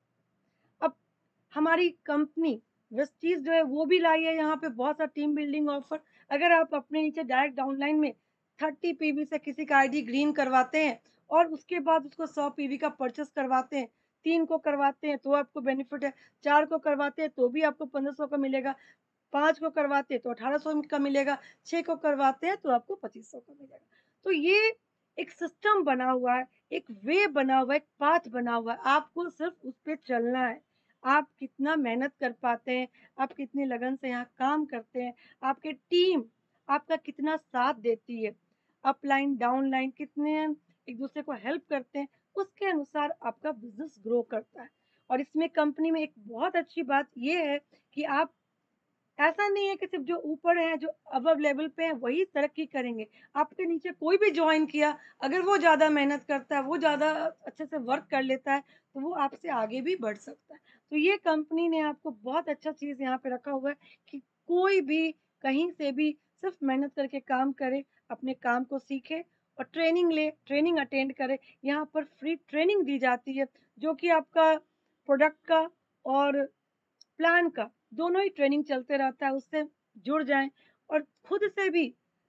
[SPEAKER 1] अब हमारी कंपनी वेस्टीज जो है वो भी लाई है यहाँ पे बहुत सा टीम बिल्डिंग ऑफर। अगर आप अपने नीचे डायरेक्ट डाउनलाइन में थर्टी पीवी से किसी का आईडी ग्रीन करवाते हैं और उसके बाद उसको सौ पीवी का परचेस करवाते हैं, तीन को करवाते हैं तो आपको बेनिफिट है, चार को करवाते हैं तो भी आपको पंद्रह सौ का मिलेगा, पाँच को करवाते हैं तो अठारह सौ का मिलेगा, छह को करवाते हैं तो आपको पच्चीस सौ का मिलेगा। तो ये एक सिस्टम बना हुआ है, एक वे बना हुआ है, एक पाथ बना हुआ है, आपको सिर्फ उस पे चलना है। आप कितना मेहनत कर पाते हैं, आप कितनी लगन से यहाँ काम करते हैं, आपकी टीम आपका कितना साथ देती है, अपलाइन डाउनलाइन कितने एक दूसरे को हेल्प करते हैं, उसके अनुसार आपका बिजनेस ग्रो करता है। और इसमें कंपनी में एक बहुत अच्छी बात ये है कि आप ऐसा नहीं है कि सिर्फ जो ऊपर हैं, जो अबव लेवल पे हैं, वही तरक्की करेंगे। आपके नीचे कोई भी जॉइन किया, अगर वो ज़्यादा मेहनत करता है, वो ज़्यादा अच्छे से वर्क कर लेता है, तो वो आपसे आगे भी बढ़ सकता है। तो ये कंपनी ने आपको बहुत अच्छा चीज़ यहाँ पे रखा हुआ है कि कोई भी कहीं से भी सिर्फ मेहनत करके काम करे, अपने काम को सीखे और ट्रेनिंग ले, ट्रेनिंग अटेंड करे। यहाँ पर फ्री ट्रेनिंग दी जाती है, जो कि आपका प्रोडक्ट का और प्लान का दोनों ही ट्रेनिंग चलते रहता है, उससे जुड़ जाएँ और खुद से भी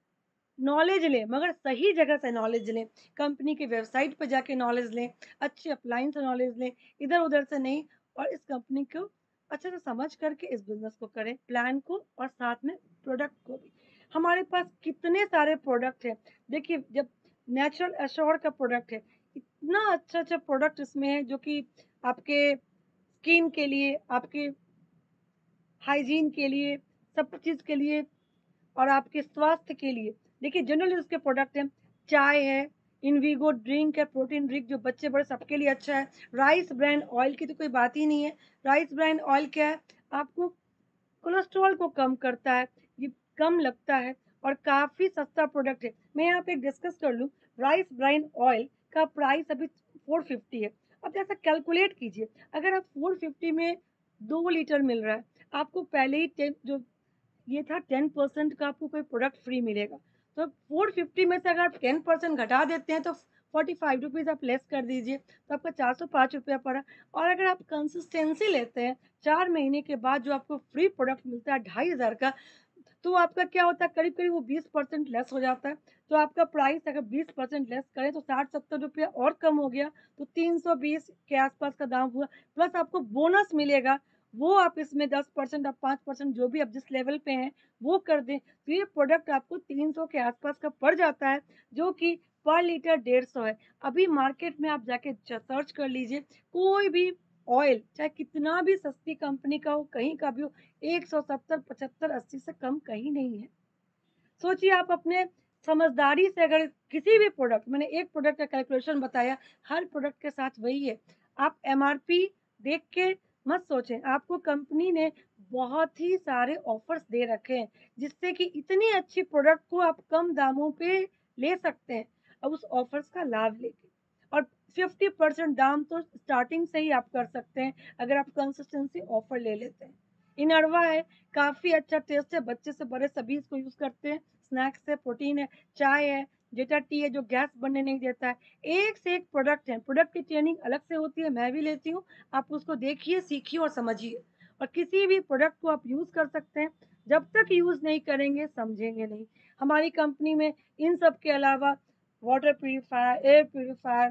[SPEAKER 1] नॉलेज लें, मगर सही जगह से नॉलेज लें। कंपनी की वेबसाइट पे जाके नॉलेज लें, अच्छे अपलाइन से नॉलेज लें, इधर-उधर से नहीं, और इस कंपनी को अच्छे से समझ करके इस बिज़नेस को करें, प्लान को और साथ में प्रोडक्ट को भी। हमारे पास कितने सारे प्रोडक्ट हैं। देखिए, जब नेचुरल एश्योर का प्रोडक्ट है, इतना अच्छा-अच्छा प्रोडक्ट इसमें है जो कि आपके स्किन के लिए, आपके हाइजीन के लिए, सब चीज़ के लिए और आपके स्वास्थ्य के लिए। देखिए जनरली उसके प्रोडक्ट हैं, चाय है, इनवीगो ड्रिंक है, प्रोटीन ड्रिंक जो बच्चे बड़े सबके लिए अच्छा है। राइस ब्रान ऑयल की तो कोई बात ही नहीं है। राइस ब्रान ऑयल क्या है? आपको कोलेस्ट्रॉल को कम करता है, ये कम लगता है और काफ़ी सस्ता प्रोडक्ट है। मैं यहाँ पे डिस्कस कर लूँ, राइस ब्रान ऑयल का प्राइस अभी चार सौ पचास है। अब जैसा कैलकुलेट कीजिए, अगर आप चार सौ पचास में दो लीटर मिल रहा है, आपको पहले ही टेन जो ये था टेन परसेंट का आपको कोई प्रोडक्ट फ्री मिलेगा। तो चार सौ पचास में से अगर आप टेन परसेंट घटा देते हैं तो पैंतालीस रुपीज़ आप लेस कर दीजिए, तो आपका चार सौ पाँच रुपया पड़ा। और अगर आप कंसिस्टेंसी लेते हैं, चार महीने के बाद जो आपको फ्री प्रोडक्ट मिलता है ढाई हज़ार का, तो आपका क्या होता है, करीब-करीब वो बीस परसेंट लेस हो जाता है। तो आपका प्राइस अगर बीस परसेंट लेस करें तो साठ सत्तर रुपया और कम हो गया, तो तीन सौ बीस के आस-पास का दाम हुआ। प्लस आपको बोनस मिलेगा, वो आप इसमें दस परसेंट और पाँच परसेंट जो भी आप जिस लेवल पे हैं, वो कर दें। तो ये प्रोडक्ट आपको तीन सौ के आस-पास का पड़ जाता है, जो कि पर लीटर डेढ़ सौ है। अभी मार्केट में आप जाके च सर्च कर लीजिए, कोई भी ऑयल चाहे कितना भी सस्ती कंपनी का हो, कहीं का भी हो, एक सौ सत्तर, पचहत्तर, अस्सी से कम कहीं नहीं है। सोचिए आप अपने समझदारी से अगर किसी भी प्रोडक्ट, मैंने एक प्रोडक्ट का कैलकुलेशन बताया, हर प्रोडक्ट के साथ वही है। आप एमआरपी देख के मत सोचें, आपको कंपनी ने बहुत ही सारे ऑफर्स दे रखे हैं, जिससे कि इतनी अच्छी प्रोडक्ट को आप कम दामों पे ले सकते हैं। अब उस ऑफर्स का लाभ लेके और पचास परसेंट दाम तो स्टार्टिंग से ही आप कर सकते हैं, अगर आप कंसिस्टेंसी ऑफर ले लेते हैं। इनरवा है, काफ़ी अच्छा टेस्ट है, बच्चे से बड़े सभी इसको यूज़ करते हैं। स्नैक्स है, प्रोटीन है, चाय है, जेटा टी है जो गैस बनने नहीं देता है। एक से एक प्रोडक्ट है, प्रोडक्ट की ट्रेनिंग अलग से होती है, मैं भी लेती हूँ। आप उसको देखिए, सीखिए और समझिए और किसी भी प्रोडक्ट को आप यूज़ कर सकते हैं। जब तक यूज़ नहीं करेंगे, समझेंगे नहीं। हमारी कंपनी में इन सब के अलावा water purifier, air purifier,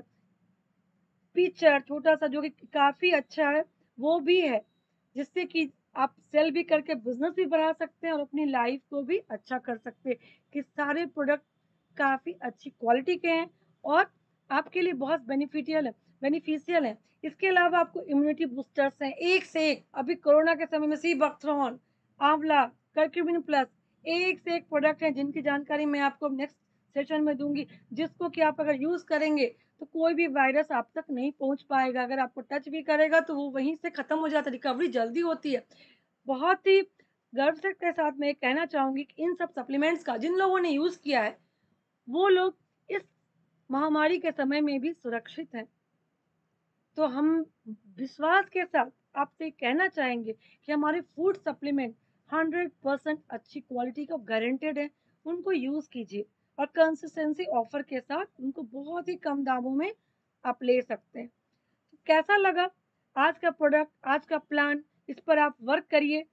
[SPEAKER 1] pitcher छोटा-सा जो कि काफ़ी अच्छा है, वो भी है, जिससे कि आप सेल भी करके बिज़नेस भी बढ़ा सकते हैं और अपनी लाइफ़ को भी अच्छा कर सकते हैं, कि सारे प्रोडक्ट काफ़ी अच्छी क्वालिटी के हैं और आपके लिए बहुत बेनिफिटियल है बेनिफिशियल है। इसके अलावा आपको इम्यूनिटी बूस्टर्स हैं, एक से एक। अभी कोरोना के समय में सी बकथ्रॉन, आंवला, करक्यूमिन प्लस, एक से एक प्रोडक्ट हैं जिनकी जानकारी मैं आपको नेक्स्ट सेशन में दूँगी, जिसको कि आप अगर यूज़ करेंगे तो कोई भी वायरस आप तक नहीं पहुँच पाएगा। अगर आपको टच भी करेगा तो वो वहीं से खत्म हो जाता है, रिकवरी जल्दी होती है। बहुत ही गर्व से के साथ मैं ये कहना चाहूँगी कि इन सब सप्लीमेंट्स का जिन लोगों ने यूज़ किया है, वो लोग इस महामारी के समय में भी सुरक्षित हैं। तो हम विश्वास के साथ आपसे कहना चाहेंगे कि हमारे फूड सप्लीमेंट हंड्रेड परसेंट अच्छी क्वालिटी का गारंटेड है। उनको यूज़ कीजिए और कंसिस्टेंसी ऑफर के साथ उनको बहुत ही कम दामों में आप ले सकते हैं। तो कैसा लगा आज का प्रोडक्ट, आज का प्लान? इस पर आप वर्क करिए।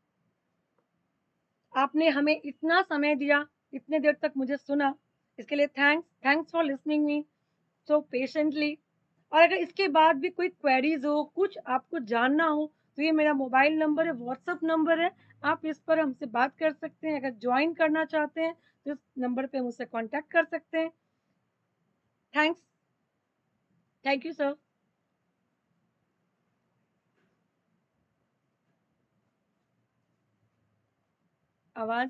[SPEAKER 1] आपने हमें इतना समय दिया, इतने देर तक मुझे सुना, इसके लिए thanks. Thanks for listening me so patiently. और अगर इसके बाद भी कोई क्वेरीज़ हो, कुछ आपको जानना हो, तो ये मेरा मोबाइल नंबर है, व्हाट्सएप नंबर है, आप इस पर हमसे बात कर सकते हैं। अगर जॉइन करना चाहते हैं, तो इस नंबर पे मुझसे कॉन्टैक्ट कर सकते हैं। थैंक्स। Thank you sir. आवाज़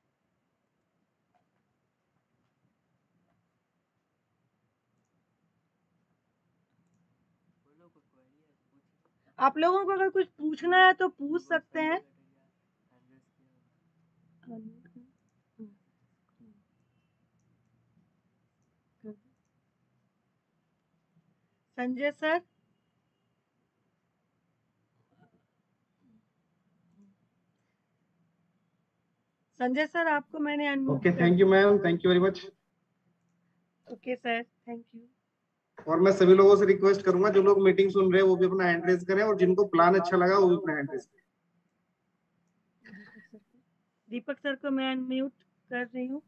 [SPEAKER 1] आप लोगों को अगर कुछ पूछना है तो पूछ सकते हैं। संजय सर। संजय सर आपको मैंने अनम्यूट
[SPEAKER 2] ओके,
[SPEAKER 1] कर
[SPEAKER 2] thank you ma'am, thank you very much.
[SPEAKER 1] Okay sir, thank you.
[SPEAKER 2] और मैं सभी लोगों से रिक्वेस्ट करूंगा, जो लोग मीटिंग सुन रहे हैं वो भी अपना हैंड रेज करें, और जिनको प्लान अच्छा लगा वो भी अपना हैंड रेज करें।
[SPEAKER 1] दीपक सर को मैं अनम्यूट कर रही हूँ।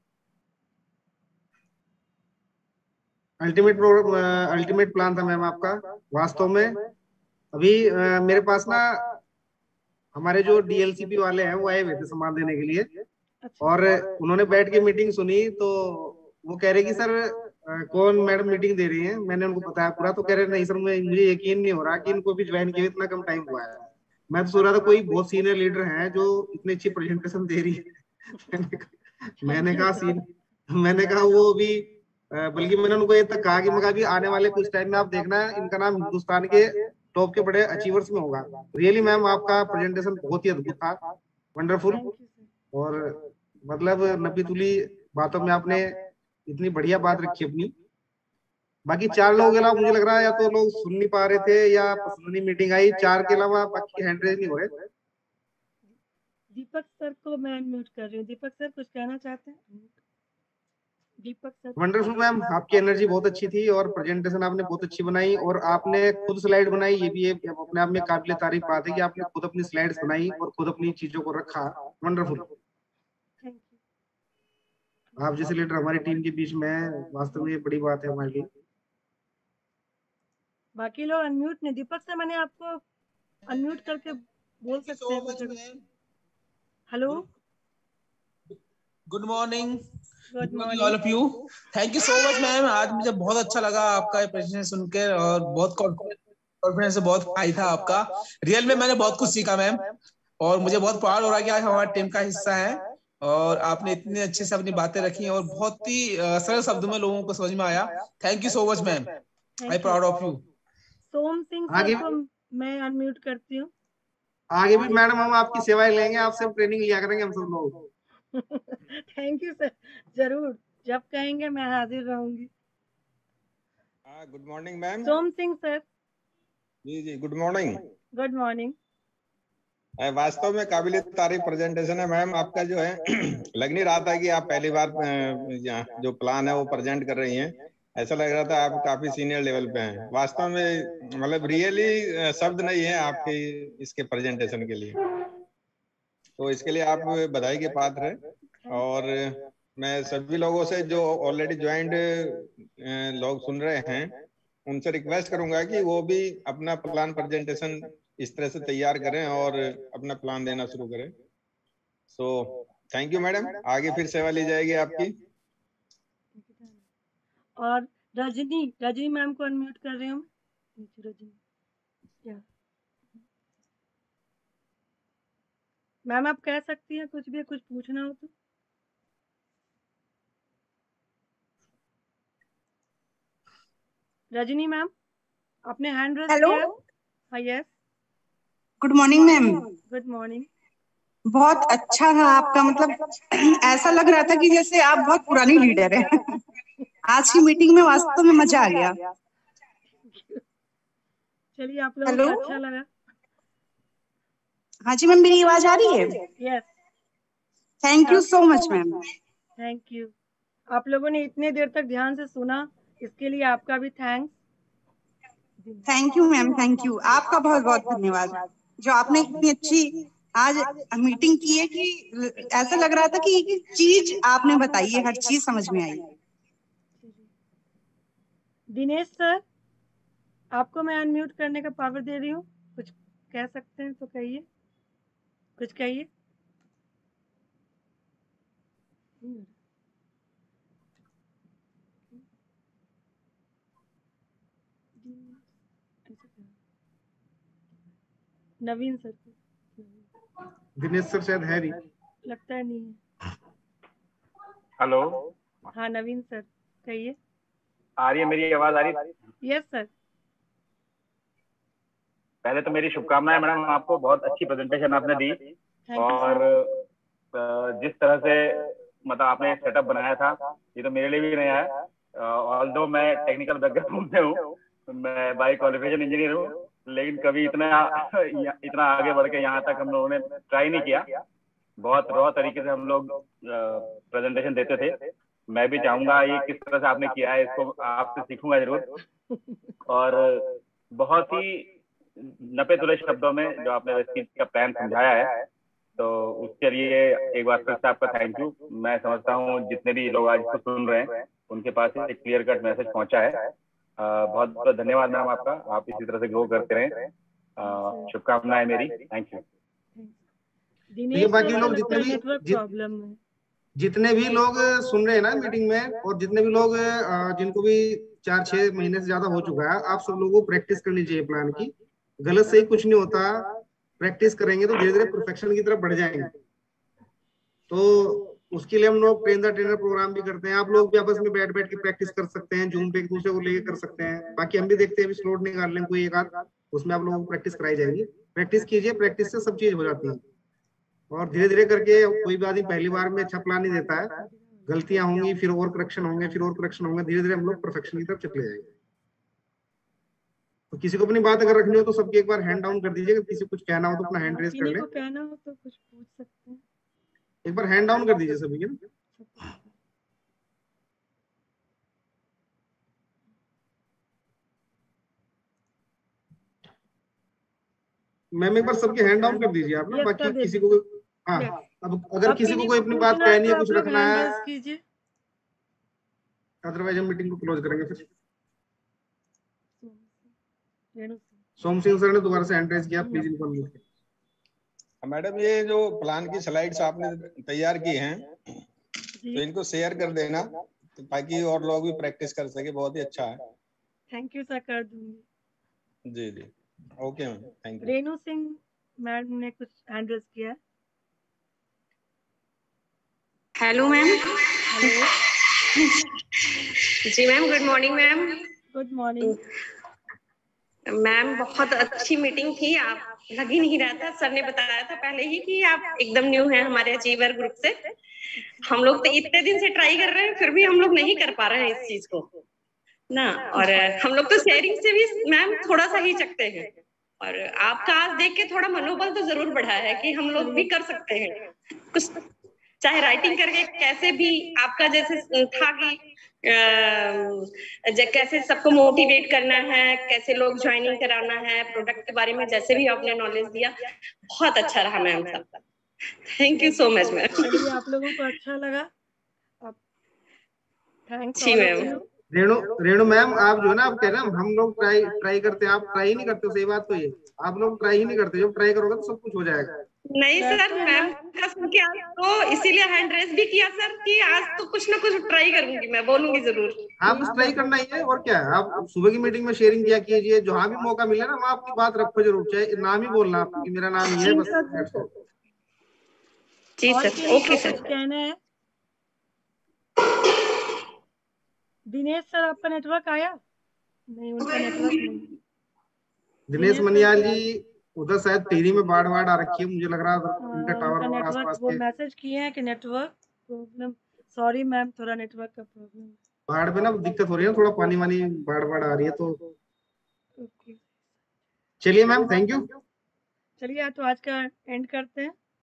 [SPEAKER 2] अल्टीमेट अल्टीमेट प्लान था मैम आपका। वास्तव में अभी अ, मेरे पास ना हमारे जो डीएलसीपी वाले हैं वो आए हुए थे सामान देने के लिए,
[SPEAKER 1] अच्छा।
[SPEAKER 2] और उन्होंने बैठ के मीटिंग सुनी। तो वो कह रहे कि सर अ, कौन मैडम मीटिंग दे रही है। मैंने उनको बताया पूरा, तो कह रहे नहीं सर, मुझे मुझे यकीन नहीं हो रहा कि इनको भी ज्वाइन किए इतना कम टाइम हुआ है। मैं तो सोच रहा था कोई बहुत सीनियर लीडर है जो इतनी अच्छी प्रेजेंटेशन दे रही है। मैंने कहा
[SPEAKER 1] थैंक
[SPEAKER 2] मैंने
[SPEAKER 1] यू
[SPEAKER 2] कहा
[SPEAKER 1] सर।
[SPEAKER 2] सीन मैंने कहा वो भी अ, बल्कि मैंने उनको ये तक कहा कि मैं भी आने वाले कुछ टाइम में आप देखना इनका नाम हिंदुस्तान के टॉप के बड़े अचीवर्स में होगा। रियली मैम आपका प्रेजेंटेशन बहुत ही अद्भुत था, वंडरफुल।
[SPEAKER 1] Thank you sir.
[SPEAKER 2] और मतलब नब्बी तुली बातों में आपने इतनी बढ़िया बात रखी अपनी। बाकी चार लोगों के अलावा मुझे लग रहा है या तो लोग सुन नहीं पा रहे थे या पर्सनली मीटिंग आई, चार के अलावा बाकी हैंड रेज नहीं हो रहे।
[SPEAKER 1] दीपक सर को मैं अनम्यूट कर रही हूँ। दीपक सर कुछ कहना चाहते हैं? दीपक सर।
[SPEAKER 2] वंडरफुल मैम, आपकी एनर्जी बहुत अच्छी थी और प्रेजेंटेशन आपने बहुत अच्छी बनाई, और आपने खुद स्लाइड बनाई, ये भी एक अपने आप में काबिल तारीफ बात है कि आपने खुद अपनी स्लाइड्स बनाई और खुद अपनी चीजों को रखा। वंडरफुल।
[SPEAKER 1] Thank you.
[SPEAKER 2] आप जैसे लीडर हमारी टीम के बीच में है, वास्तव में ये बड़ी बात है हमारे लिए।
[SPEAKER 1] बाकी लोग अनम्यूट नहीं। दीपक सर मैंने आपको अनम्यूट करके बोल
[SPEAKER 3] थैंक यू
[SPEAKER 1] सकते
[SPEAKER 3] सो
[SPEAKER 1] हैं कुछ
[SPEAKER 3] मच
[SPEAKER 1] अगर।
[SPEAKER 3] Ma'am.
[SPEAKER 1] Hello.
[SPEAKER 3] Good morning,
[SPEAKER 1] good
[SPEAKER 3] good morning
[SPEAKER 1] morning.
[SPEAKER 3] All of you. Thank you so much ma'am, आज मुझे बहुत अच्छा लगा आपका प्रेजेंटेशन सुनकर, और बहुत कॉन्फिडेंस से बहुत हाई था आपका। रियल में मैंने बहुत कुछ सीखा मैम, और मुझे बहुत प्राउड हो रहा है कि आज हमारी टीम का हिस्सा है। और आपने इतने अच्छे से अपनी बातें रखी और बहुत ही अ, सरल शब्दों में लोगों को समझ में आया। Thank you so much ma'am, I
[SPEAKER 1] thank you.
[SPEAKER 3] Proud of you.
[SPEAKER 1] Som Singh sir
[SPEAKER 2] आगे
[SPEAKER 1] को मैं अनम्यूट करती हूँ।
[SPEAKER 2] आगे भी मैडम हम आपकी सेवाएं लेंगे, आपसे ट्रेनिंग लिया करेंगे हम सब लोग।
[SPEAKER 1] Thank you sir. जरूर, जब कहेंगे मैं हाजिर रहूंगी।
[SPEAKER 4] Good morning ma'am.
[SPEAKER 1] Som Singh sir.
[SPEAKER 4] जी जी, गुड मॉर्निंग।
[SPEAKER 1] Good morning.
[SPEAKER 4] वास्तव में काबिल तारीफ प्रेजेंटेशन है मैम आपका, जो है लग नहीं रहा था कि आप पहली बार अ, यहाँ जो प्लान है वो प्रेजेंट कर रही हैं। ऐसा लग रहा था आप काफी सीनियर लेवल पे हैं। वास्तव में मतलब रियली शब्द नहीं है आपके इसके प्रेजेंटेशन के लिए, तो इसके लिए आप बधाई के पात्र हैं। और मैं सभी लोगों से जो ऑलरेडी ज्वाइंट लोग सुन रहे हैं उनसे रिक्वेस्ट करूंगा कि वो भी अपना प्लान प्रेजेंटेशन इस तरह से तैयार करें और अपना प्लान देना शुरू करें। सो थैंक यू मैडम, आगे फिर सेवा ली जाएगी आपकी।
[SPEAKER 1] और रजनी, रजनी मैम को अनम्यूट कर रही हूँ। रजनी क्या मैम आप कह सकती हैं कुछ भी, कुछ पूछना हो तो। रजनी मैम, आपने हैंड रेज
[SPEAKER 5] हेलो,
[SPEAKER 1] किया है? हाँ, yes,
[SPEAKER 5] good morning ma'am.
[SPEAKER 1] Good morning.
[SPEAKER 5] बहुत अच्छा था आपका, मतलब ऐसा लग रहा था कि जैसे आप बहुत पुरानी लीडर है। आज की मीटिंग में वास्तव में मजा आ गया।
[SPEAKER 1] चलिए, आप लोगों
[SPEAKER 5] हेलो,
[SPEAKER 1] को अच्छा लगा?
[SPEAKER 5] हाँ जी मैम, मेरी आवाज आ रही है?
[SPEAKER 1] Yes,
[SPEAKER 5] thank you so much ma'am.
[SPEAKER 1] Thank you. आप लोगों ने इतने देर तक ध्यान से सुना, इसके लिए आपका भी thanks.
[SPEAKER 5] Thank you ma'am, thank you, आपका बहुत बहुत धन्यवाद जो आपने इतनी अच्छी आज मीटिंग की है कि ऐसा लग रहा था कि एक चीज आपने बताई है, हर चीज समझ में आई।
[SPEAKER 1] दिनेश सर, आपको मैं अनम्यूट करने का पावर दे रही हूँ, कुछ कह सकते हैं तो कहिए, कुछ कहिए। नवीन सर,
[SPEAKER 2] दिनेश सर शायद है नहीं,
[SPEAKER 1] लगता है नहीं है।
[SPEAKER 6] हेलो,
[SPEAKER 1] हाँ नवीन सर, कहिए।
[SPEAKER 6] आ रही है मेरी आवाज? आ रही है?
[SPEAKER 1] Yes sir.
[SPEAKER 6] पहले तो मेरी शुभकामनाएं मैडम, आपको बहुत अच्छी प्रेजेंटेशन आपने दी, और जिस तरह से मतलब आपने एक सेटअप बनाया था, ये तो मेरे लिए भी नया है। ऑल्दो मैं टेक्निकल बैकग्राउंड में हूँ, मैं बाई क्वालिफिकेशन इंजीनियर हूँ, लेकिन कभी इतना इतना आगे बढ़ के यहाँ तक हम लोगों ने ट्राई नहीं किया। बहुत रॉ तरीके से हम लोग प्रेजेंटेशन देते थे। मैं भी चाहूंगा ये किस तरह से आपने किया है, इसको आपसे सीखूंगा जरूर। और बहुत ही नपे तुले शब्दों में जो आपने रेस्क्यू का प्लान समझाया है, तो उसके लिए एक बार फिर से आपका थैंक यू। मैं समझता हूँ जितने भी लोग आज इसको सुन रहे हैं उनके पास एक क्लियर कट मैसेज पहुंचा है। बहुत बहुत धन्यवाद मैम आपका, आप इसी तरह से ग्रो करते रहें, शुभकामनाएं मेरी। Thank you.
[SPEAKER 2] देखिए बाकी लोग जितने भी
[SPEAKER 1] प्रॉब्लम है,
[SPEAKER 2] जितने भी लोग सुन रहे हैं ना मीटिंग में, और जितने भी लोग जिनको भी चार छह महीने से ज्यादा हो चुका है, आप सब लोगों को प्रैक्टिस करनी चाहिए प्लान की। गलत से ही कुछ नहीं होता, प्रैक्टिस करेंगे तो धीरे धीरे परफेक्शन की तरफ बढ़ जाएंगे। तो उसके लिए हम लोग ट्रेन द ट्रेनर प्रोग्राम भी करते हैं, आप लोग भी आपस में बैठ बैठ के प्रैक्टिस कर सकते हैं, जूम पे एक दूसरे को लेके कर सकते हैं। बाकी हम भी देखते हैं, अभी स्लॉट निकाल लें कोई एक आध, उसमें आप लोगों को प्रैक्टिस कराई जाएगी। प्रैक्टिस कीजिए, प्रैक्टिस से सब चीज हो जाती है। और धीरे धीरे करके कोई भी आदमी पहली बार में अच्छा प्लान नहीं देता है, गलतियां होंगी, फिर और करेक्शन होंगे, फिर और करेक्शन होंगे, धीरे धीरे हम लोग परफेक्शन की तरफ चले जाएंगे। तो किसी को अपनी बात अगर रखनी हो तो सबकी एक बार हैंड डाउन कर दीजिए, किसी को कुछ कहना हो तो अपना हैंड रेज कर ले।
[SPEAKER 1] कहना हो तो कुछ पूछ सकते हैं,
[SPEAKER 2] एक बार हैंड डाउन कर दीजिए सभी के ना। मैम एक बार सबके हैंड डाउन कर दीजिए आप ना, बाकी किसी को, हाँ अब अगर किसी को कोई अपनी बात कहनी है, कुछ रखना है,
[SPEAKER 1] कीजिए,
[SPEAKER 2] अदरवाइज हम मीटिंग को क्लोज करेंगे। फिर
[SPEAKER 1] सोम
[SPEAKER 2] सिंह सर ने दोबारा से हैंड रेज किया, प्लीज इनको अनम्यूट करें।
[SPEAKER 4] मैडम ये जो प्लान की स्लाइड्स आपने तैयार की हैं, तो इनको शेयर कर देना तो ताकि और लोग भी प्रैक्टिस कर सके। बहुत ही अच्छा है।
[SPEAKER 1] थैंक यू सर, कर दूंगी।
[SPEAKER 4] जी जी, okay ma'am, thank you.
[SPEAKER 1] Renu Singh madam ने कुछ हैंड रेज किया है।
[SPEAKER 7] Hello ma'am. जी ma'am, good morning ma'am.
[SPEAKER 1] Good morning
[SPEAKER 7] ma'am, बहुत अच्छी मीटिंग थी। आप लग ही नहीं रहा था, सर ने बताया था पहले ही कि आप एकदम न्यू हैं हमारे अचीवर ग्रुप से। हम लोग तो इतने दिन से ट्राई कर रहे हैं, फिर भी हम लोग नहीं कर पा रहे हैं इस चीज को ना। और हम लोग तो शेयरिंग से भी मैम थोड़ा सा ही चकते हैं, और आपका आज देख के थोड़ा मनोबल तो जरूर बढ़ा है कि हम लोग भी कर सकते हैं कुछ, चाहे राइटिंग करके कैसे भी। आपका जैसे था कि कैसे सबको मोटिवेट करना है, कैसे लोग ज्वाइनिंग कराना है, प्रोडक्ट के बारे में जैसे भी आपने नॉलेज दिया, बहुत अच्छा रहा मैम सबका। Thank you so much ma'am.
[SPEAKER 1] चलिए, आप लोगों को अच्छा लगा, आप थैंक्स।
[SPEAKER 7] जी मैम।
[SPEAKER 2] रेणु रेणु मैम, आप जो है ना, आप कह रहे हैं हम लोग ट्राई ट्राई करते हैं, आप ट्राई नहीं करते। सही बात तो ये, आप लोग ट्राई ही नहीं करते। जब ट्राई करोगे तो सब कुछ हो जाएगा।
[SPEAKER 7] नहीं सर, मैम का सुन के आज तो इसीलिए हैंड रेज भी किया सर कि आज तो कुछ ना कुछ ट्राई करूंगी, मैं बोलूंगी जरूर।
[SPEAKER 2] आप बस ट्राई करना ही है, और क्या है। आप सुबह की मीटिंग में शेयरिंग किया कीजिए, जहाँ भी मौका मिले ना वहाँ आपकी बात रखो जरूर, चाहे नाम ही बोलना आपको कि मेरा नाम ये है, बस।
[SPEAKER 7] जी सर, ओके सर।
[SPEAKER 1] कहना है दिनेश सर, आपका नेटवर्क आया? नहीं, उनका नेटवर्क नहीं।
[SPEAKER 2] दिनेश मनियाल जी उधर शायद टेहरी में बाढ़ बाढ़ आ रखी है, मुझे लग रहा है उनका टावर
[SPEAKER 1] उनका
[SPEAKER 2] और
[SPEAKER 1] नेटवर्क,
[SPEAKER 2] आसपास
[SPEAKER 1] वो
[SPEAKER 2] के
[SPEAKER 1] मैसेज किए हैं कि नेटवर्क प्रॉब्लम। सॉरी मैम, थोड़ा नेटवर्क का प्रॉब्लम।
[SPEAKER 2] बाढ़ में ना दिक्कत हो रही है, थोड़ा पानी वानी बाढ़ बाढ़ आ रही है तो।
[SPEAKER 1] ओके,
[SPEAKER 2] चलिए मैम, थैंक यू।
[SPEAKER 1] चलिए तो आज का एंड करते हैं।